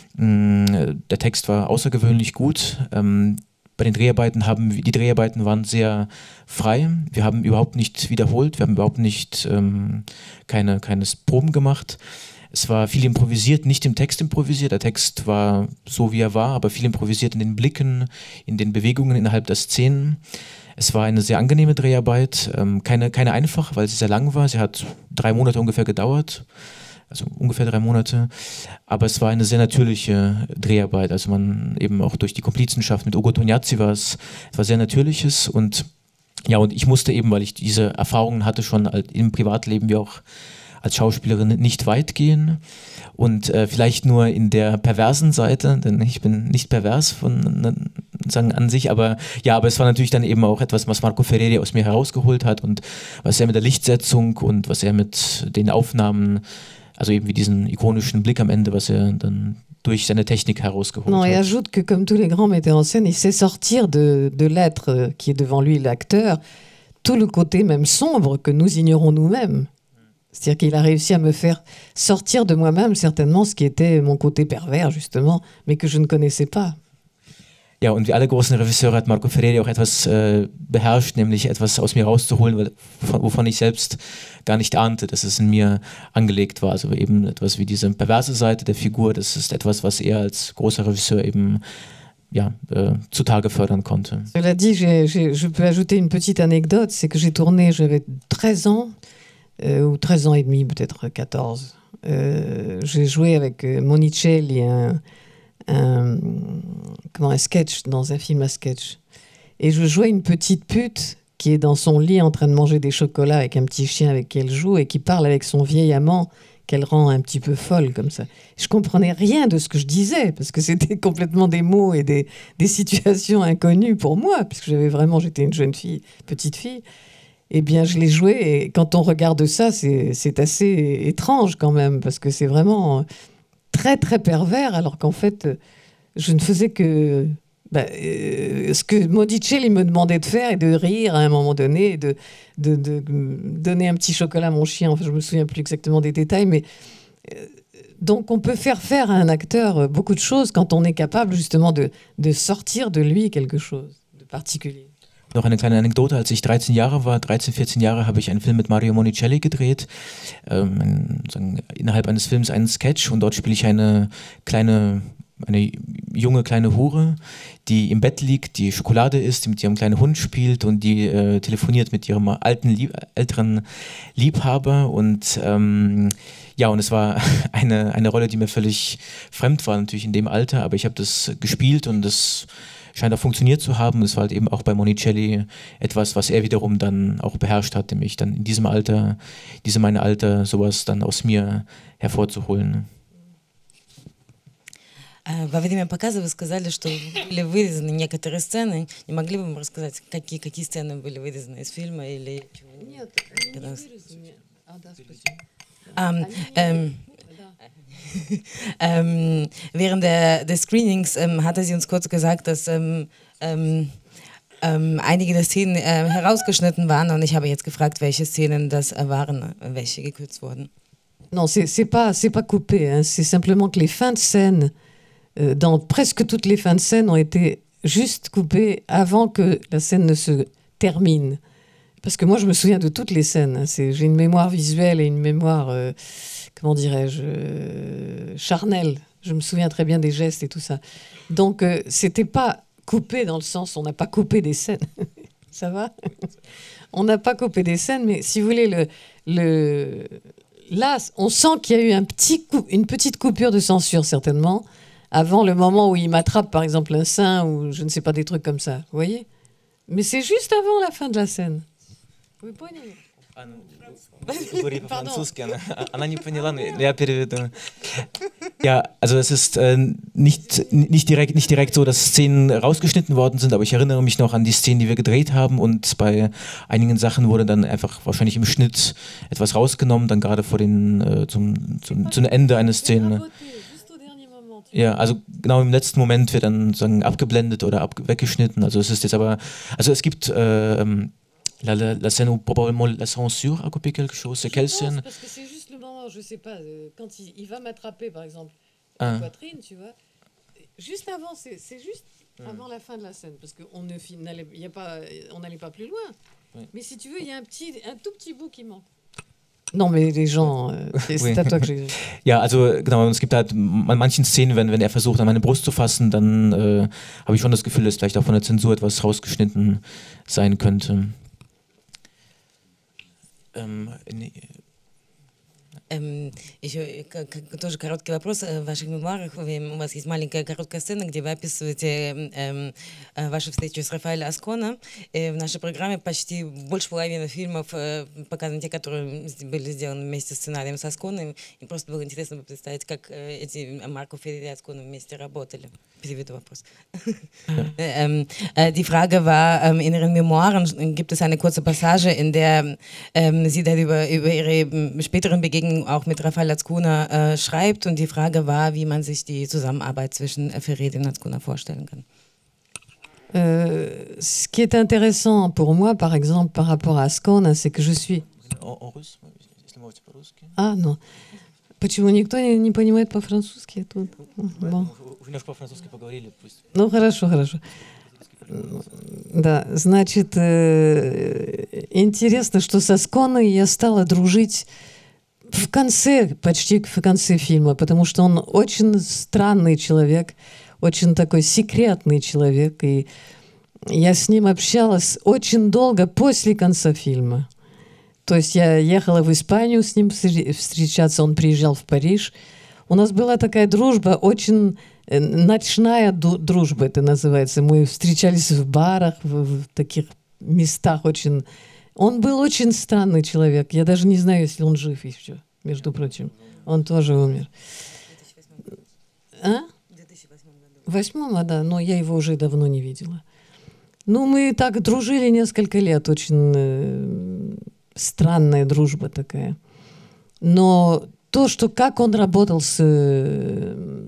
Der Text war außergewöhnlich gut. Ähm, bei den Dreharbeiten haben die Dreharbeiten waren sehr frei. Wir haben überhaupt nicht wiederholt, wir haben überhaupt nicht ähm, keine, keine Proben gemacht. Es war viel improvisiert, nicht im Text improvisiert. Der Text war so, wie er war, aber viel improvisiert in den Blicken, in den Bewegungen innerhalb der Szenen. Es war eine sehr angenehme Dreharbeit, ähm, keine, keine einfache, weil sie sehr lang war. Sie hat drei Monate ungefähr gedauert. Also ungefähr drei Monate, aber es war eine sehr natürliche Dreharbeit, also man eben auch durch die Komplizenschaft mit Ugo Tognazzi war es, es war sehr Natürliches und ja, und ich musste eben, weil ich diese Erfahrungen hatte schon im Privatleben wie auch als Schauspielerin nicht weit gehen und äh, vielleicht nur in der perversen Seite, denn ich bin nicht pervers von sagen an sich, aber ja, aber es war natürlich dann eben auch etwas, was Marco Ferreri aus mir herausgeholt hat und was er mit der Lichtsetzung und was er mit den Aufnahmen, also eben wie diesen ikonischen Blick am Ende, was er dann durch seine Technik herausgeholt non, hat. Et ajoute que comme tous les grands metteurs en scène, il sait sortir de, de l'être qui est devant lui, l'acteur, tout le côté même sombre que nous ignorons nous-mêmes. C'est-à-dire qu'il a réussi à me faire sortir de moi-même certainement ce qui était mon côté pervers justement, mais que je ne connaissais pas. Ja, und wie alle großen Regisseure hat Marco Ferreri auch etwas äh, beherrscht, nämlich etwas aus mir rauszuholen, weil, wovon ich selbst gar nicht ahnte, dass es in mir angelegt war. Also eben etwas wie diese perverse Seite der Figur, das ist etwas, was er als großer Regisseur eben ja, äh, zutage fördern konnte. Cela dit, j'ai, j'ai, je peux ajouter une petite anecdote, c'est que j'ai tourné, j'avais treize ans, euh, ou treize ans et demi, peut-être quatorze. Euh, j'ai joué avec Monicelli, un... Un, comment, un sketch, dans un film à sketch. Et je jouais une petite pute qui est dans son lit en train de manger des chocolats avec un petit chien avec qui elle joue et qui parle avec son vieil amant qu'elle rend un petit peu folle comme ça. Je comprenais rien de ce que je disais parce que c'était complètement des mots et des, des situations inconnues pour moi puisque j'avais vraiment, j'étais une jeune fille, petite fille. Eh bien, je l'ai joué et quand on regarde ça, c'est, c'est assez étrange quand même parce que c'est vraiment... très très pervers, alors qu'en fait, je ne faisais que bah, euh, ce que Monicelli me demandait de faire et de rire à un moment donné, de, de, de donner un petit chocolat à mon chien. Enfin, je me souviens plus exactement des détails, mais euh, donc on peut faire faire à un acteur beaucoup de choses quand on est capable justement de, de sortir de lui quelque chose de particulier. Noch eine kleine Anekdote, als ich dreizehn Jahre war, dreizehn, vierzehn Jahre, habe ich einen Film mit Mario Monicelli gedreht, ähm, ein, sagen, innerhalb eines Films einen Sketch und dort spiele ich eine kleine, eine junge kleine Hure, die im Bett liegt, die Schokolade isst, die mit ihrem kleinen Hund spielt und die äh, telefoniert mit ihrem alten, lieb, älteren Liebhaber und ähm, ja, und es war eine, eine Rolle, die mir völlig fremd war, natürlich in dem Alter, aber ich habe das gespielt und das scheint auch funktioniert zu haben. Das war halt eben auch bei Monicelli etwas, was er wiederum dann auch beherrscht hat, nämlich dann in diesem Alter, diesem mein Alter, sowas dann aus mir hervorzuholen. Во время показа вы сказали, что были вырезаны некоторые сцены. Не могли бы вы рассказать, какие, какие сцены были вырезаны из фильма? Или... Нет, они не вырезаны. А, да, спасибо. Um, ähm, ähm, während der, des Screenings ähm, hatte sie uns kurz gesagt, dass ähm, ähm, ähm, einige der Szenen äh, herausgeschnitten waren und ich habe jetzt gefragt, welche Szenen das äh, waren, welche gekürzt wurden. Non, c'est c'est pas, c'est pas coupé, hein. C'est simplement que les fins de scène, euh, dans presque toutes les fins de scène, ont été juste coupées avant que la scène ne se termine. Parce que moi, je me souviens de toutes les scènes. Hein. J'ai une mémoire visuelle et une mémoire, euh, comment dirais-je, euh, charnelle. Je me souviens très bien des gestes et tout ça. Donc, euh, c'était pas coupé dans le sens, on n'a pas coupé des scènes. Ça va? On n'a pas coupé des scènes, mais si vous voulez, le, le, là, on sent qu'il y a eu un petit coup, une petite coupure de censure, certainement, avant le moment où il m'attrape, par exemple, un sein ou je ne sais pas, des trucs comme ça. Vous voyez? Mais c'est juste avant la fin de la scène. Вы поняли? Говори по-французски, она, она не поняла, но я переведу. Ja, also es ist äh, nicht, nicht, direkt, nicht direkt so, dass Szenen rausgeschnitten worden sind, aber ich erinnere mich noch an die Szenen, die wir gedreht haben und bei einigen Sachen wurde dann einfach wahrscheinlich im Schnitt etwas rausgenommen, dann gerade vor den, äh, zum, zum, zum Ende einer Szene. Ja, also genau im letzten Moment wird dann sozusagen abgeblendet oder ab, weggeschnitten, also es ist jetzt aber, also es gibt äh, La, la, la scène où probablement la censure a coupé quelque chose, c'est quelle scène? Parce que c'est juste le moment, je sais pas, euh, quand il, il va m'attraper par exemple ah. la poitrine, tu vois. Juste avant, c'est juste mm. avant la fin de la scène, parce qu'on ne n'allait y a pas, on n'allait pas plus loin. Oui. Mais si tu veux, il y a un petit, un tout petit bout qui manque. Non, mais les gens, euh, c'est oui. à toi que j'ai. Ja, also genau, es gibt halt an manchen Szenen, wenn, wenn er versucht, an meine Brust zu fassen, dann äh, habe ich schon das Gefühl, dass vielleicht auch von der Zensur etwas rausgeschnitten sein könnte. Ähm, nee. Эм, еще тоже короткий вопрос. В ваших мемуарах у вас есть маленькая короткая сцена, где вы описываете эм, вашу встречу с Рафаэлем Аскона. И в нашей программе почти больше половины фильмов э, показаны те, которые были сделаны вместе с сценарием с Асконом. И просто было интересно представить, как э, эти Марко Феррери и Асконо вместе работали. Переведу вопрос. ähm, äh, die Frage war, ähm, in Ihren Memoiren gibt es eine kurze Passage, in der ähm, Sie darüber über Ihre späteren Begegnungen auch mit Raphael Azcuna äh, schreibt und die Frage war, wie man sich die Zusammenarbeit zwischen Ferreri und Azcuna vorstellen kann. Euh, ce qui est intéressant pour moi, par exemple, par rapport à Azcona, c'est que je suis... En, en russe, если можете по-русски. Ah, non. Почему никто не, не понимает по-французски тут? Bon. Ну, хорошо, хорошо. Да, значит, э, интересно, что со Асконой я стала дружить в конце, почти в конце фильма, потому что он очень странный человек, очень такой секретный человек, и я с ним общалась очень долго после конца фильма. То есть я ехала в Испанию с ним встречаться, он приезжал в Париж. У нас была такая дружба, очень ночная дружба это называется. Мы встречались в барах, в, в таких местах очень... Он был очень странный человек. Я даже не знаю, если он жив еще, между прочим. Он тоже умер. А? В две тысячи восьмом году. В восьмом, да, но я его уже давно не видела. Ну, мы так дружили несколько лет, очень э, странная дружба такая. Но то, что как он работал с, э,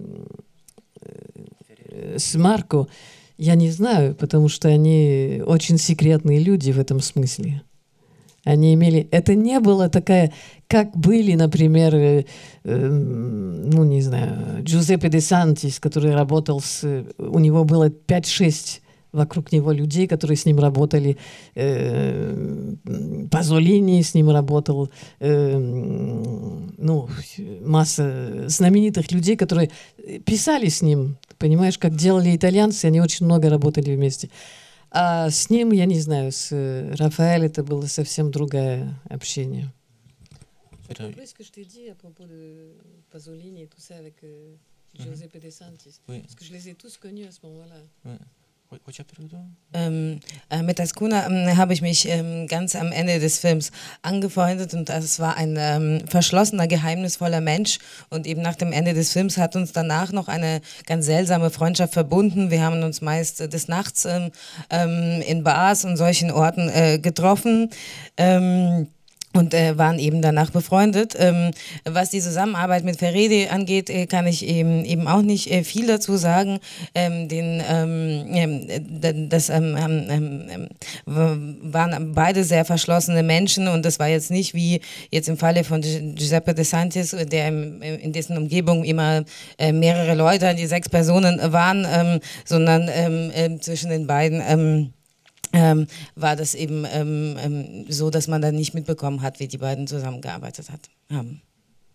с Марко, я не знаю, потому что они очень секретные люди в этом смысле. Они имели... Это не было такая, как были, например, э, э, ну, не знаю, Джузеппе де Сантис, который работал с... У него было пять-шесть вокруг него людей, которые с ним работали. Э, Пазолини с ним работал. Э, ну, масса знаменитых людей, которые писали с ним. Понимаешь, как делали итальянцы, они очень много работали вместе. А с ним, я не знаю, с Рафаэлем это было совсем другое общение. Après ce que je t'ai dit à propos de Pasolini et tout ça avec euh, Giuseppe De Santis, oui. Parce que je les ai tous connus à ce moment-là. Oui. Ähm, äh, mit Ascuna ähm, habe ich mich ähm, ganz am Ende des Films angefreundet und das war ein ähm, verschlossener, geheimnisvoller Mensch und eben nach dem Ende des Films hat uns danach noch eine ganz seltsame Freundschaft verbunden. Wir haben uns meist äh, des Nachts ähm, ähm, in Bars und solchen Orten äh, getroffen. Ähm, Und äh, waren eben danach befreundet. Ähm, was die Zusammenarbeit mit Ferredi angeht, äh, kann ich eben, eben auch nicht äh, viel dazu sagen. Ähm, den, ähm, äh, das ähm, ähm, waren beide sehr verschlossene Menschen und das war jetzt nicht wie jetzt im Falle von Giuseppe De Santis, der im, in dessen Umgebung immer äh, mehrere Leute, die sechs Personen waren, ähm, sondern ähm, äh, zwischen den beiden ähm, Ähm, war das eben ähm, ähm, so, dass man dann nicht mitbekommen hat, wie die beiden zusammengearbeitet hat, haben.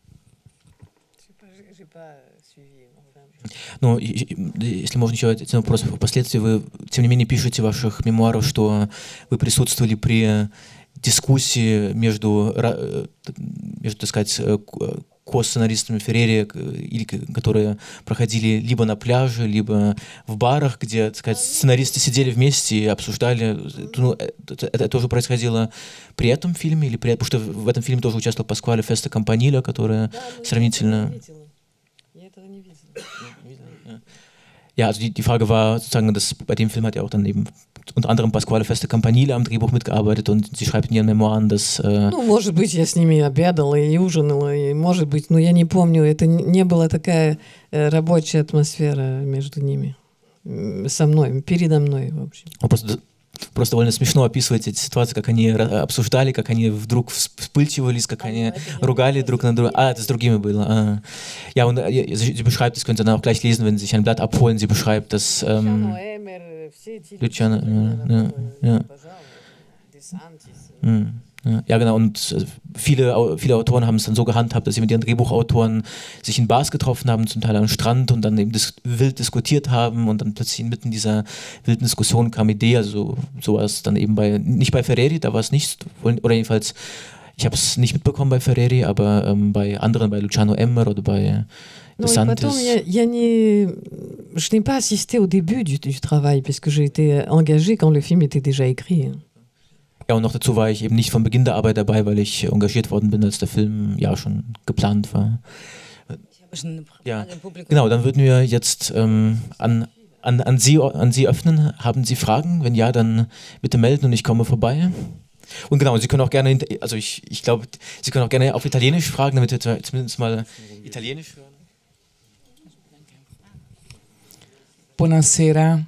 Ну, если можно еще один вопрос впоследствии, вы, тем не менее, пишете в ваших мемуарах, что вы присутствовали при дискуссии между, между так сказать, ко-сценаристами Феррери, которые проходили либо на пляже, либо в барах, где, так сказать, сценаристы сидели вместе и обсуждали. Ну, это, это тоже происходило при этом фильме, или при, потому что в этом фильме тоже участвовал Паскуале Феста Кампаниле, которая да, сравнительно... Я этого не видела. Ja, also die, die Frage war sozusagen, dass bei dem Film hat ja auch dann eben unter anderem Pasquale Feste Campanile am Drehbuch mitgearbeitet und sie schreibt in ihren Memoiren, dass... Äh ну, может быть, я с ними обедала и ужинала, и, может быть, но я не помню, это не была такая э, рабочая атмосфера между ними, со мной, передо мной, в общем. Просто, просто довольно смешно описывать эти ситуации, как они обсуждали, как они вдруг вспыльчивались, как а, они ругали друг на друга. А, это с другими было. А. Ja, und sie beschreibt, das könnt ihr dann auch gleich lesen, wenn Sie sich ein Blatt abholen, sie beschreibt, dass... Ähm, Luciano, ja, ja, ja. Ja, genau, und viele, viele Autoren haben es dann so gehandhabt, dass sie mit ihren Drehbuchautoren sich in Bars getroffen haben, zum Teil am Strand und dann eben dis wild diskutiert haben und dann plötzlich inmitten dieser wilden Diskussion kam Idee, also so war es dann eben bei, nicht bei Ferreri, da war es nicht, oder jedenfalls, ich habe es nicht mitbekommen bei Ferreri, aber ähm, bei anderen, bei Luciano Emmer oder bei De Santis. Потом я, я не, je n'ai pas assisté au début du, du travail, parce que j'ai été engagée quand le film était déjà écrit. Ja, und noch dazu war ich eben nicht von Beginn der Arbeit dabei, weil ich engagiert worden bin, als der Film ja schon geplant war. Ja, genau, dann würden wir jetzt ähm, an, an, an, Sie, an Sie öffnen. Haben Sie Fragen? Wenn ja, dann bitte melden und ich komme vorbei. Und genau, Sie können auch gerne, also ich, ich glaube, Sie können auch gerne auf Italienisch fragen, damit wir zumindest mal Italienisch hören. Buonasera.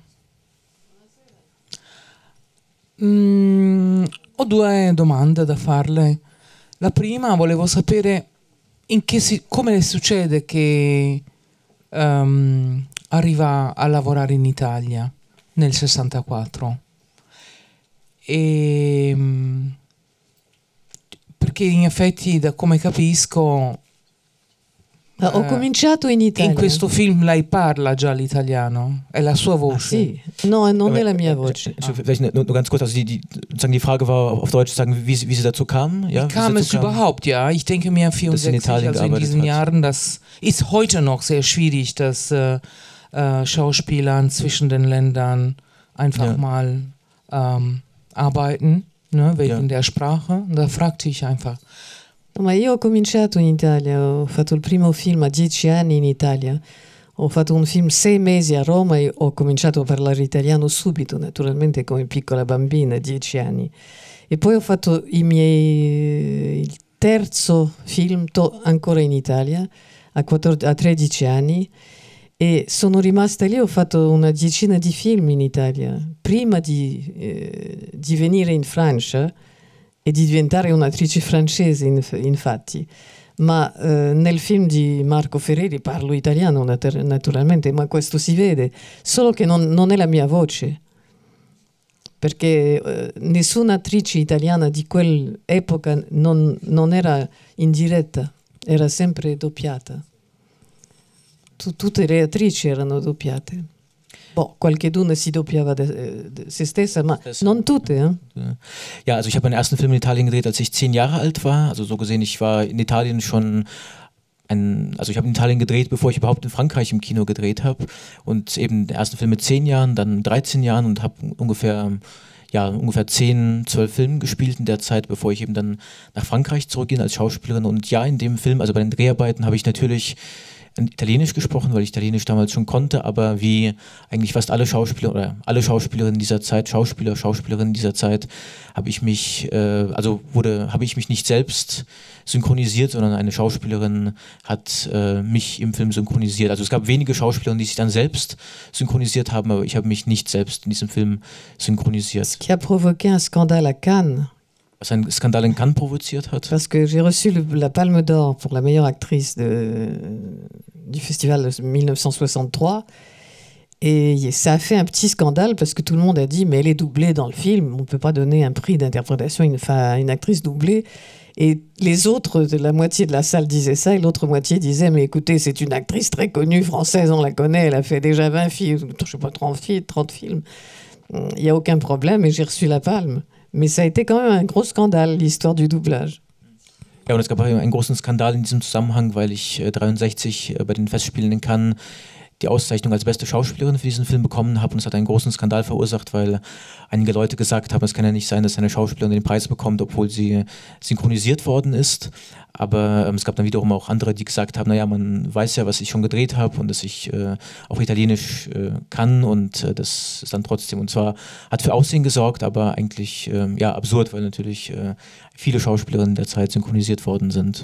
Mm, ho due domande da farle. La prima, volevo sapere in che si, come le succede che um, arriva a lavorare in Italia nel sessantaquattro. E, perché in effetti, da come capisco, Ah, ho cominciato in Italia. In questo film lei parla già l'italiano? È la sua voce? Ah, sì, no, non è la mia voce. Ah. Vielleicht nur, nur ganz kurz, also die, die, sozusagen die Frage war auf Deutsch, sagen, wie, wie sie dazu kam. Ja, wie kam es überhaupt, ja? Ich denke mir vierundsechzig, in also in diesen hat. Jahren, das ist heute noch sehr schwierig, dass äh, äh, Schauspielern zwischen den Ländern einfach ja. mal ähm, arbeiten, ne, wegen ja. der Sprache. Da fragte ich einfach. Ma io ho cominciato in Italia, ho fatto il primo film a dieci anni in Italia, ho fatto un film sei mesi a Roma e ho cominciato a parlare italiano subito, naturalmente come piccola bambina, dieci anni. E poi ho fatto i miei, il terzo film to, ancora in Italia, a, quattordici, a tredici anni, e sono rimasta lì, ho fatto una decina di film in Italia, prima di, eh, di venire in Francia, e di diventare un'attrice francese, infatti. Ma eh, nel film di Marco Ferreri parlo italiano nat- naturalmente, ma questo si vede, solo che non, non è la mia voce, perché eh, nessuna attrice italiana di quell'epoca non, non era in diretta, era sempre doppiata. T- tutte le attrici erano doppiate. Boah, qualcheduna si doppiava de, de se stessa, ma non tutte. Eh? Ja, also ich habe meinen ersten Film in Italien gedreht, als ich zehn Jahre alt war. Also so gesehen, ich war in Italien schon ein, also ich habe in Italien gedreht, bevor ich überhaupt in Frankreich im Kino gedreht habe. Und eben den ersten Film mit zehn Jahren, dann dreizehn Jahren und habe ungefähr, ja, ungefähr zehn, zwölf Filme gespielt in der Zeit, bevor ich eben dann nach Frankreich zurückging als Schauspielerin. Und ja, in dem Film, also bei den Dreharbeiten, habe ich natürlich Italienisch gesprochen, weil ich Italienisch damals schon konnte, aber wie eigentlich fast alle Schauspieler oder alle Schauspielerinnen dieser Zeit, Schauspieler, Schauspielerinnen dieser Zeit, habe ich mich, äh, also wurde, habe ich mich nicht selbst synchronisiert, sondern eine Schauspielerin hat äh, mich im Film synchronisiert. Also es gab wenige Schauspielerinnen, die sich dann selbst synchronisiert haben, aber ich habe mich nicht selbst in diesem Film synchronisiert. Ce qui a provoqué un scandale à Cannes. Was einen Skandal in Cannes provoziert hat. Parce que j'ai reçu le, la Palme d'Or pour la meilleure actrice de, du festival de mille neuf cent soixante-trois. Et ça a fait un petit scandale parce que tout le monde a dit mais elle est doublée dans le film, on ne peut pas donner un prix d'interprétation à une, à une actrice doublée. Et les autres, de la moitié de la salle disaient ça et l'autre moitié disait mais écoutez, c'est une actrice très connue française, on la connaît, elle a fait déjà vingt films, je sais pas, trente films. Il n'y a aucun problème et j'ai reçu la palme. Mais ça a été quand même un gros Skandal, l'histoire du doublage. Ja, und es gab einen großen Skandal in diesem Zusammenhang, weil ich äh, dreiundsechzig äh, bei den Festspielen in Cannes die Auszeichnung als beste Schauspielerin für diesen Film bekommen habe und es hat einen großen Skandal verursacht, weil einige Leute gesagt haben, es kann ja nicht sein, dass eine Schauspielerin den Preis bekommt, obwohl sie synchronisiert worden ist. Aber ähm, es gab dann wiederum auch andere, die gesagt haben, naja, man weiß ja, was ich schon gedreht habe und dass ich äh, auch Italienisch äh, kann und äh, das ist dann trotzdem, und zwar hat für Aussehen gesorgt, aber eigentlich äh, ja absurd, weil natürlich äh, viele Schauspielerinnen der Zeit synchronisiert worden sind.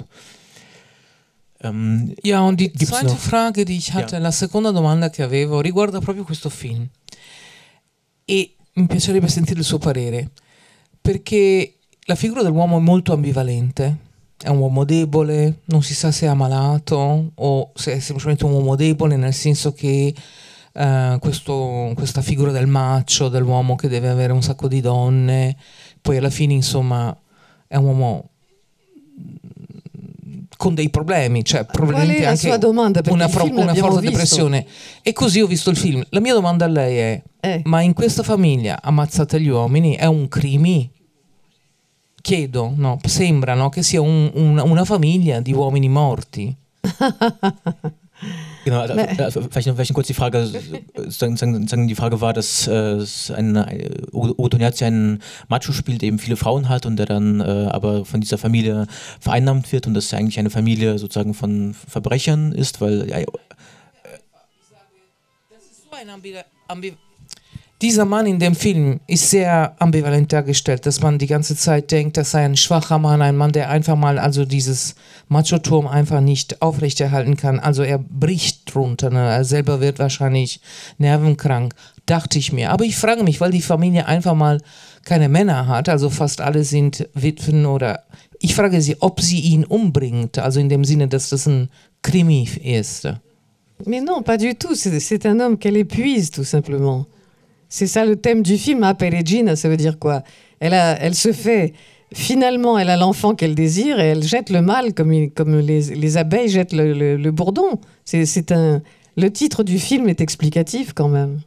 Um, ja, und die zweite noch? Frage, die ich hatte, ja. La seconda domanda che avevo riguarda proprio questo film e mi piacerebbe sentire il suo parere, perché la figura dell'uomo è molto ambivalente, è un uomo debole, non si sa se è ammalato o se è semplicemente un uomo debole, nel senso che uh, questo, questa figura del macho, dell'uomo che deve avere un sacco di donne, poi alla fine insomma è un uomo con dei problemi, cioè probabilmente anche domanda, una, fro- una forte depressione. E così ho visto il film. La mia domanda a lei è: eh. ma in questa famiglia ammazzate gli uomini? È un crimi? Chiedo, no? Sembra, no, che sia un, un, una famiglia di uomini morti. Genau, also, also vielleicht, noch, vielleicht kurz die Frage, sagen, sagen, sagen die Frage war, dass äh, ein Ugo Tognazzi einen Macho spielt, der eben viele Frauen hat und der dann äh, aber von dieser Familie vereinnahmt wird und dass er eigentlich eine Familie sozusagen von Verbrechern ist, weil ja, äh, Dieser Mann in dem Film ist sehr ambivalent dargestellt, dass man die ganze Zeit denkt, das sei ein schwacher Mann, ein Mann, der einfach mal also dieses Machotum einfach nicht aufrechterhalten kann. Also er bricht drunter, ne? Er selber wird wahrscheinlich nervenkrank, dachte ich mir. Aber ich frage mich, weil die Familie einfach mal keine Männer hat, also fast alle sind Witwen oder... Ich frage sie, ob sie ihn umbringt, also in dem Sinne, dass das ein Krimi ist. Mais non, pas du tout. C'est, c'est un homme qu'elle épuise, tout simplement. C'est ça le thème du film, hein, Peregina, ça veut dire quoi? Elle, a, elle se fait, finalement, elle a l'enfant qu'elle désire et elle jette le mâle comme, il, comme les, les abeilles jettent le, le, le bourdon. C'est, c'est un, le titre du film est explicatif quand même.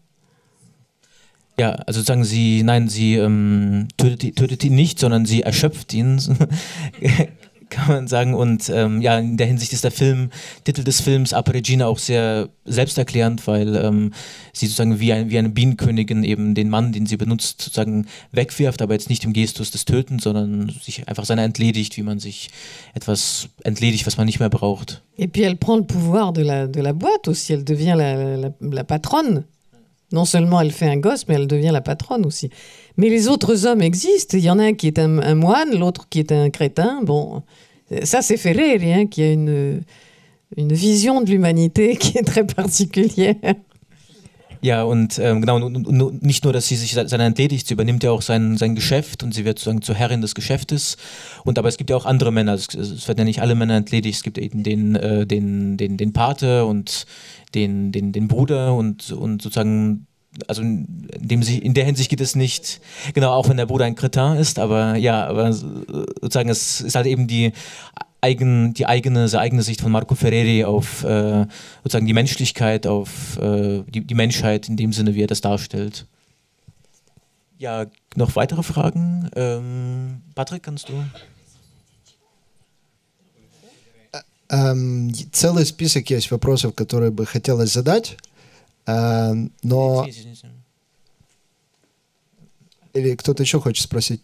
Ja, also sagen sie, nein, sie ähm, tötet, tötet ihn nicht, sondern sie erschöpft ihn. Kann man sagen, und ähm, ja, in der Hinsicht ist der Film, Titel des Films A Peregina auch sehr selbsterklärend, weil ähm, sie sozusagen wie, ein, wie eine Bienenkönigin eben den Mann, den sie benutzt, sozusagen wegwirft, aber jetzt nicht im Gestus des Tötens, sondern sich einfach seiner entledigt, wie man sich etwas entledigt, was man nicht mehr braucht. Et puis elle prend le pouvoir de la, de la boîte aussi, elle devient la, la, la patronne. Non seulement elle fait un gosse, mais elle devient la patronne aussi. Mais les autres hommes existent. Il y en a un qui est un, un moine, l'autre qui est un crétin. Bon, ça c'est Ferreri, hein, qui a une, une vision de l'humanité qui est très particulière. Ja, und ähm, genau, und, und nicht nur, dass sie sich seiner entledigt, sie übernimmt ja auch sein, sein Geschäft und sie wird sozusagen zur Herrin des Geschäftes. Und aber es gibt ja auch andere Männer, es, es werden ja nicht alle Männer entledigt, es gibt eben den, äh, den, den, den Pate und den, den, den Bruder und, und sozusagen, also in, dem sich, in der Hinsicht geht es nicht, genau, auch wenn der Bruder ein Kretin ist, aber ja, aber sozusagen es ist halt eben die Eigen, die eigene, die eigene Sicht von Marco Ferreri auf äh, sozusagen die Menschlichkeit, auf äh, die, die Menschheit in dem Sinne, wie er das darstellt. Ja, noch weitere Fragen? Ähm, Patrick, kannst du? Эм, целый список есть вопросов, которые бы хотелось задать, э, но... Или кто-то еще хочет спросить?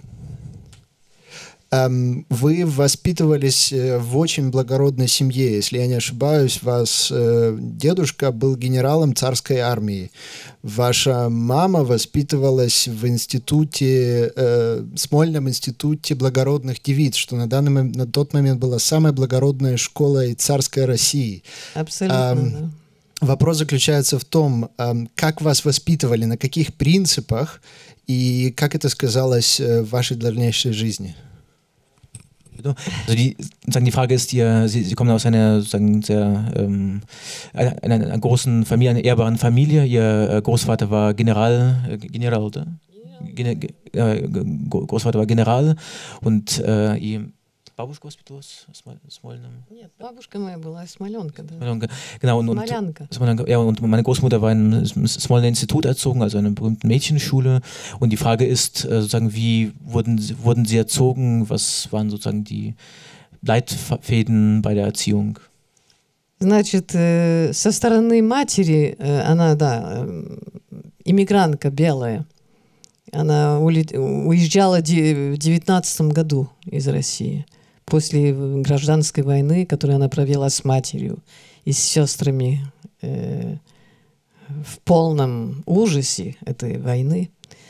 Эм, вы воспитывались в очень благородной семье. Если я не ошибаюсь, вас э, дедушка был генералом царской армии. Ваша мама воспитывалась в институте, э, Смольном институте благородных девиц, что на, данный, на тот момент была самая благородная школа и царской России. Абсолютно, эм, да. Вопрос заключается в том, эм, как вас воспитывали, на каких принципах и как это сказалось äh, в вашей дальнейшей жизни? Also die, sagen, die Frage ist, die, Sie, Sie kommen aus einer sagen, sehr ähm, einer, einer großen Familie, einer ehrbaren Familie. Ihr Großvater war General, äh, General, oder? Gene, äh, Großvater war General und äh, ihr Бабушка воспитывалась в Смольном? Нет, бабушка моя была Смоленка, да. Смоленка. Genau, und, Смолянка. Und, ja, und meine Großmutter war im Smolner Institut erzogen, also einer berühmten Mädchenschule. Und die Frage ist, sozusagen, wie wurden, wurden sie erzogen? Was waren sozusagen die Leitfäden bei der Erziehung? Значит, со стороны матери, она, да, иммигрантка белая. Она уезжала в девятнадцатом году из России. После гражданской войны, которую она провела с матерью и с сестрами э, в полном ужасе этой войны.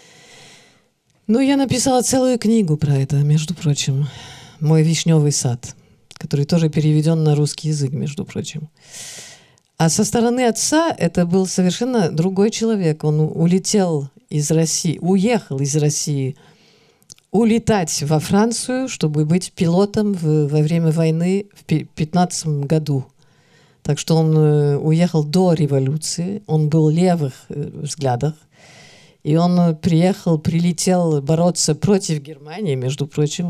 Ну, я написала целую книгу про это, между прочим. «Мой вишневый сад», который тоже переведен на русский язык, между прочим. А со стороны отца это был совершенно другой человек. Он улетел из России, уехал из России улетать во Францию, чтобы быть пилотом в, во время войны в пятнадцатом году. Так что он э, уехал до революции, он был левых э, взглядах, и он приехал, прилетел бороться против Германии, между прочим,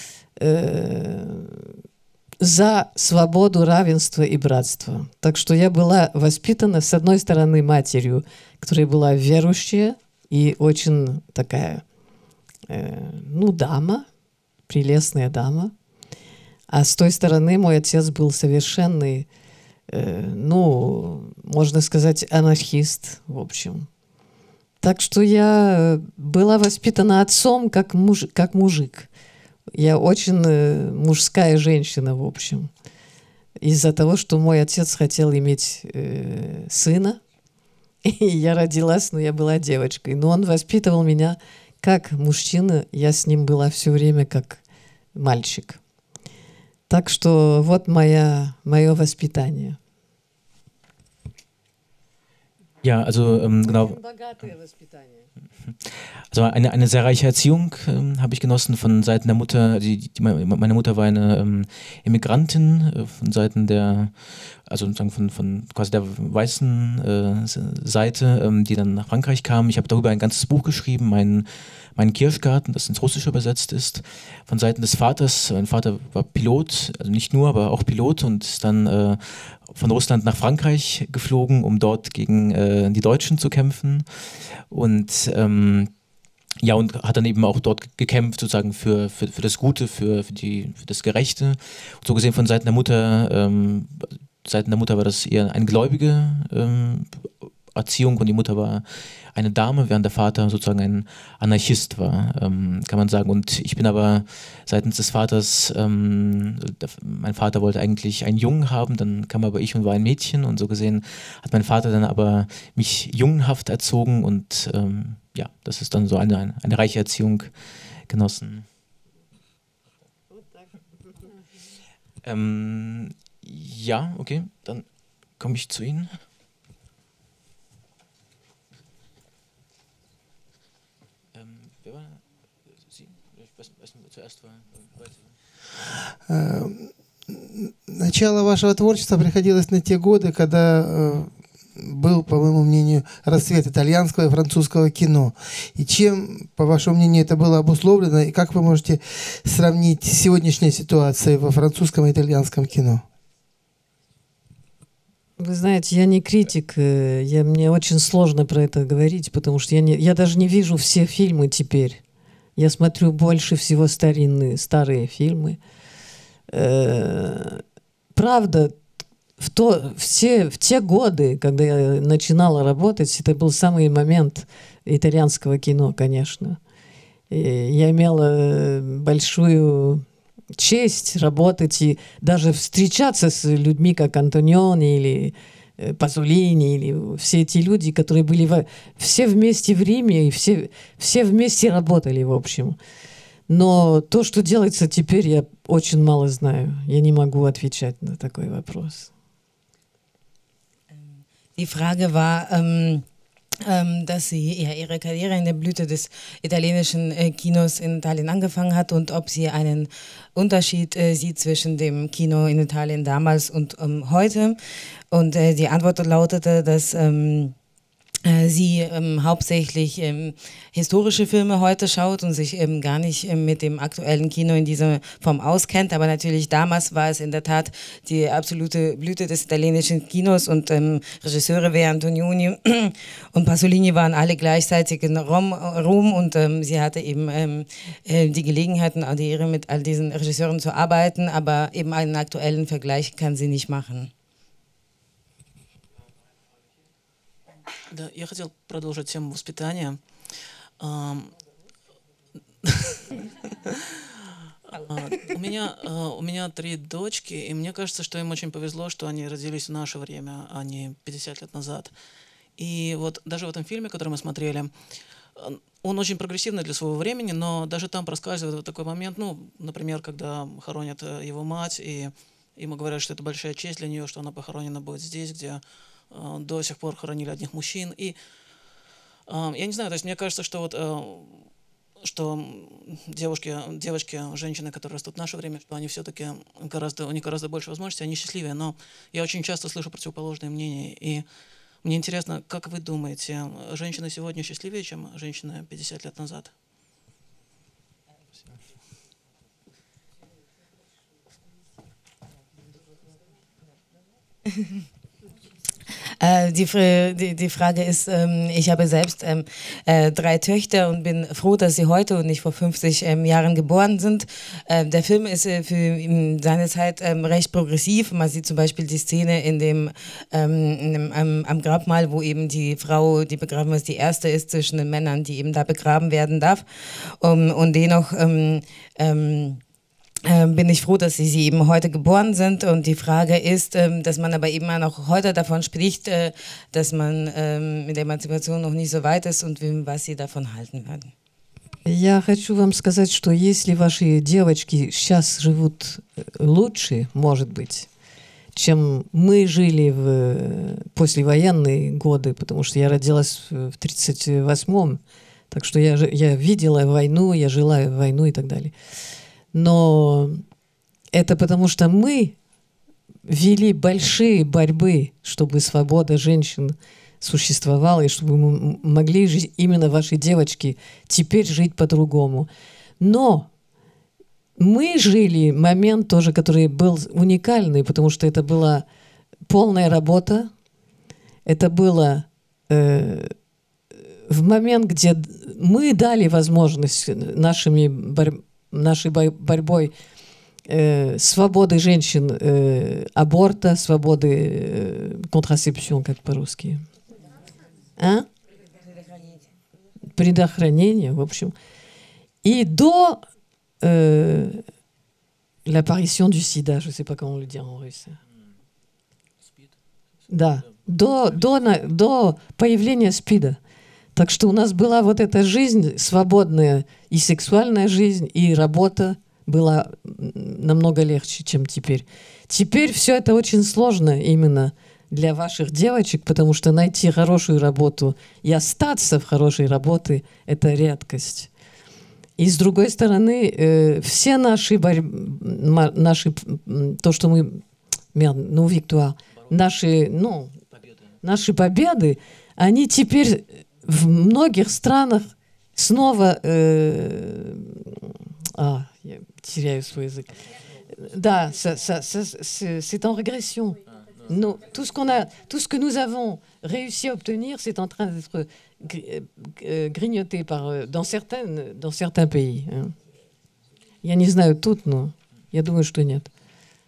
э, за свободу, равенство и братство. Так что я была воспитана, с одной стороны, матерью, которая была верующая и очень такая, э, ну, дама, прелестная дама. А с той стороны мой отец был совершенный, э, ну, можно сказать, анархист, в общем. Так что я была воспитана отцом как, муж, как мужик. Я очень э, мужская женщина, в общем. Из-за того, что мой отец хотел иметь э, сына, и я родилась, но я была девочкой. Но он воспитывал меня как мужчина, я с ним была все время как мальчик. Так что вот моя, мое воспитание. Ja, also ähm, genau. Also eine, eine sehr reiche Erziehung ähm, habe ich genossen von Seiten der Mutter. Die, die, meine Mutter war eine ähm, Immigrantin äh, von Seiten der, also sozusagen von, von quasi der weißen äh, Seite, ähm, die dann nach Frankreich kam. Ich habe darüber ein ganzes Buch geschrieben, mein, mein Kirschgarten, das ins Russische übersetzt ist. Von Seiten des Vaters, mein Vater war Pilot, also nicht nur, aber auch Pilot und ist dann äh, von Russland nach Frankreich geflogen, um dort gegen äh, die Deutschen zu kämpfen. Und ähm, ja, und hat dann eben auch dort gekämpft, sozusagen für, für, für das Gute, für, für, die, für das Gerechte. Und so gesehen von Seiten der Mutter, ähm, Seiten der Mutter war das eher eine gläubige ähm, Erziehung und die Mutter war eine Dame, während der Vater sozusagen ein Anarchist war, ähm, kann man sagen. Und ich bin aber seitens des Vaters, ähm, der, mein Vater wollte eigentlich einen Jungen haben, dann kam aber ich und war ein Mädchen und so gesehen hat mein Vater dann aber mich jungenhaft erzogen und ähm, ja, das ist dann so eine, eine, eine reiche Erziehung genossen. Ähm, ja, okay, dann komme ich zu Ihnen. Начало вашего творчества приходилось на те годы, когда был, по моему мнению, расцвет итальянского и французского кино. И чем, по вашему мнению, это было обусловлено, и как вы можете сравнить с сегодняшней ситуацией во французском и итальянском кино? Вы знаете, я не критик, я, мне очень сложно про это говорить, потому что я, не, я даже не вижу все фильмы теперь. Я смотрю больше всего старинные, старые фильмы. правда, в, то, в, те, в те годы, когда я начинала работать, это был самый момент итальянского кино, конечно. И я имела большую честь работать и даже встречаться с людьми, как Антониони или Пазолини, или все эти люди, которые были в, все вместе в Риме, и все, все вместе работали, в общем. Но то, что делается теперь, я очень мало знаю. Я не могу отвечать на такой вопрос. Die Frage war, ähm, ähm, dass sie ja ihre Karriere in der Blüte des italienischen äh, Kinos in Italien angefangen hat und ob sie einen Unterschied äh, sieht zwischen dem Kino in Italien damals und ähm, heute. Und äh, die Antwort lautete, dass ähm, sie ähm, hauptsächlich ähm, historische Filme heute schaut und sich ähm, gar nicht ähm, mit dem aktuellen Kino in dieser Form auskennt. Aber natürlich damals war es in der Tat die absolute Blüte des italienischen Kinos und ähm, Regisseure wie Antonioni und Pasolini waren alle gleichzeitig in Rom, Rom und ähm, sie hatte eben ähm, äh, die Gelegenheit und die Ehre, mit all diesen Regisseuren zu arbeiten, aber eben einen aktuellen Vergleich kann sie nicht machen. Да, я хотел продолжить тему воспитания. У меня, у меня три дочки, и мне кажется, что им очень повезло, что они родились в наше время, а не пятьдесят лет назад. И вот даже в этом фильме, который мы смотрели, он очень прогрессивный для своего времени, но даже там проскальзывает вот такой момент, ну, например, когда хоронят его мать, и ему говорят, что это большая честь для нее, что она похоронена будет здесь, где до сих пор хоронили одних мужчин. И э, я не знаю, то есть мне кажется, что вот э, что девушки, девочки, женщины, которые растут в наше время, что они все-таки гораздо, у них гораздо больше возможностей, они счастливее. Но я очень часто слышу противоположные мнения. И мне интересно, как вы думаете, женщины сегодня счастливее, чем женщины пятьдесят лет назад? Äh, die, die, die Frage ist, ähm, ich habe selbst ähm, äh, drei Töchter und bin froh, dass sie heute und nicht vor fünfzig ähm, Jahren geboren sind. Äh, der Film ist äh, für in seine Zeit ähm, recht progressiv. Man sieht zum Beispiel die Szene in dem, ähm, in dem ähm, am Grabmal, wo eben die Frau, die begraben ist, die erste ist zwischen den Männern, die eben da begraben werden darf. Um, und dennoch ähm, ähm, Ähm, bin ich froh, dass sie, sie eben heute geboren sind und die Frage ist, ähm, dass man aber eben auch heute davon spricht, äh, dass man ähm, mit der Emanzipation noch nicht so weit ist und wie, was sie davon halten werden. Я хочу вам сказать, что если ваши девочки сейчас живут лучше, может быть, чем мы жили в послевоенные годы, потому что я родилась в тридцать восьмом, так что я, я видела войну, я жила войну и так далее. Но это потому, что мы вели большие борьбы, чтобы свобода женщин существовала, и чтобы мы могли жить, именно ваши девочки теперь жить по-другому. Но мы жили момент тоже, который был уникальный, потому что это была полная работа, это было э, в момент, где мы дали возможность нашими борьбами, нашей борьбой э, свободы женщин, э, аборта, свободы э, контрацепции, как по-русски. А? Предохранения, в общем. И до euh, l'apparition du sida, je ne sais pas comment le dire en russe. Да, до, до, до появления СПИДа. Так что у нас была вот эта жизнь свободная, и сексуальная жизнь, и работа была намного легче, чем теперь. Теперь все это очень сложно именно для ваших девочек, потому что найти хорошую работу и остаться в хорошей работе – это редкость. И с другой стороны, э, все наши, борь... наши, то, что мы, ну, Виктуар, наши, ну, наши победы, они теперь в многих странах снова... Э, а, я теряю свой язык. Да, ça, ça, ça, c'est, c'est en régression. Nous, tout, ce qu'on a, tout ce que nous avons réussi à obtenir, c'est en train d'être grignoté par, dans, certaines, dans certains pays. Я не знаю тут, но я думаю, что нет.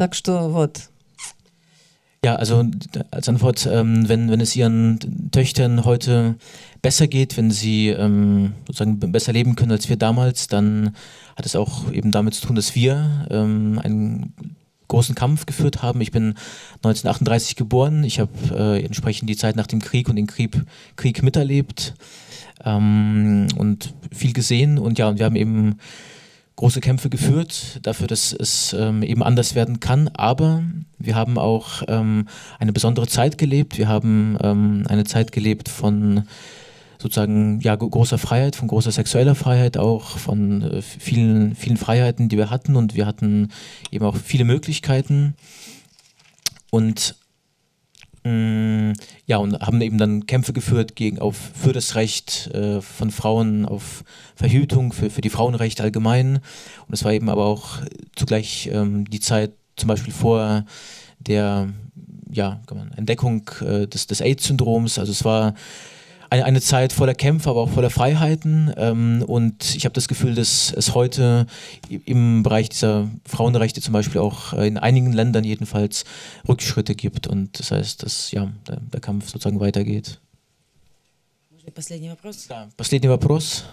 Так что вот. Ja, also als Antwort, ähm, wenn, wenn es ihren Töchtern heute besser geht, wenn sie ähm, sozusagen besser leben können als wir damals, dann hat es auch eben damit zu tun, dass wir ähm, einen großen Kampf geführt haben. Ich bin neunzehnhundertachtunddreißig geboren, ich habe äh, entsprechend die Zeit nach dem Krieg und den Krieg, Krieg miterlebt ähm, und viel gesehen und ja, und wir haben eben große Kämpfe geführt, dafür, dass es ähm, eben anders werden kann, aber wir haben auch ähm, eine besondere Zeit gelebt, wir haben ähm, eine Zeit gelebt von sozusagen ja, großer Freiheit, von großer sexueller Freiheit auch, von äh, vielen, vielen Freiheiten, die wir hatten und wir hatten eben auch viele Möglichkeiten und mh, ja, und haben eben dann Kämpfe geführt gegen, auf, für das Recht äh, von Frauen auf Verhütung, für, für die Frauenrechte allgemein und es war eben aber auch zugleich ähm, die Zeit zum Beispiel vor der ja, Entdeckung äh, des, des AIDS-Syndroms, also es war Eine, eine Zeit voller Kämpfe, aber auch voller Freiheiten ähm, und ich habe das Gefühl, dass es heute im Bereich dieser Frauenrechte zum Beispiel auch in einigen Ländern jedenfalls Rückschritte gibt und das heißt, dass ja, der, der Kampf sozusagen weitergeht. Последний вопрос? Да, последний вопрос.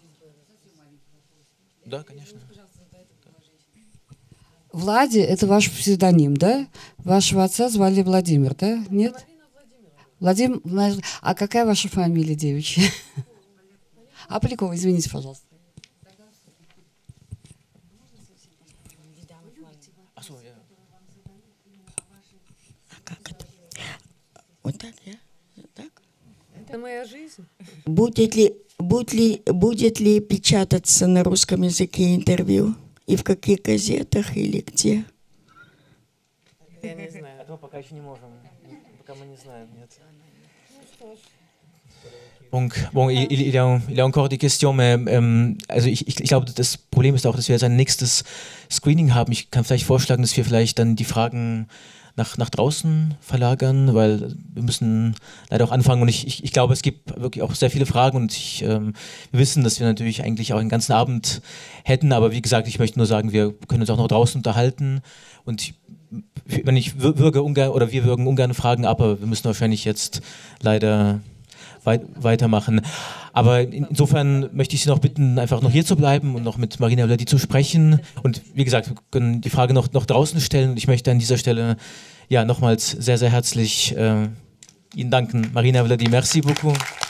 Да, конечно. Влади – это ваш псевдоним, да? Вашего отца звали Владимир, да? Нет? Владимир, а какая ваша фамилия девичья? А Полякова, извините, пожалуйста. Вот так, я? Так? Это моя жизнь. Будет ли, будет ли, будет ли печататься на русском языке интервью? И в каких газетах или где? Я не знаю. Этого пока еще не можем. Пока мы не знаем, нет. Donc, bon, il, il, a, il a encore des questions, mais ähm, also ich, ich, ich glaube, das Problem ist auch, dass wir jetzt ein nächstes Screening haben. Ich kann vielleicht vorschlagen, dass wir vielleicht dann die Fragen nach, nach draußen verlagern, weil wir müssen leider auch anfangen und ich, ich, ich glaube, es gibt wirklich auch sehr viele Fragen und ich, ähm, wir wissen, dass wir natürlich eigentlich auch den ganzen Abend hätten, aber wie gesagt, ich möchte nur sagen, wir können uns auch noch draußen unterhalten und ich, wenn ich würge ungern oder wir würgen ungern Fragen ab, aber wir müssen wahrscheinlich jetzt leider weit, weitermachen. Aber insofern möchte ich Sie noch bitten, einfach noch hier zu bleiben und noch mit Marina Vladi zu sprechen. Und wie gesagt, wir können die Frage noch, noch draußen stellen. Und ich möchte an dieser Stelle ja nochmals sehr, sehr herzlich äh, Ihnen danken. Marina Vladi, merci beaucoup.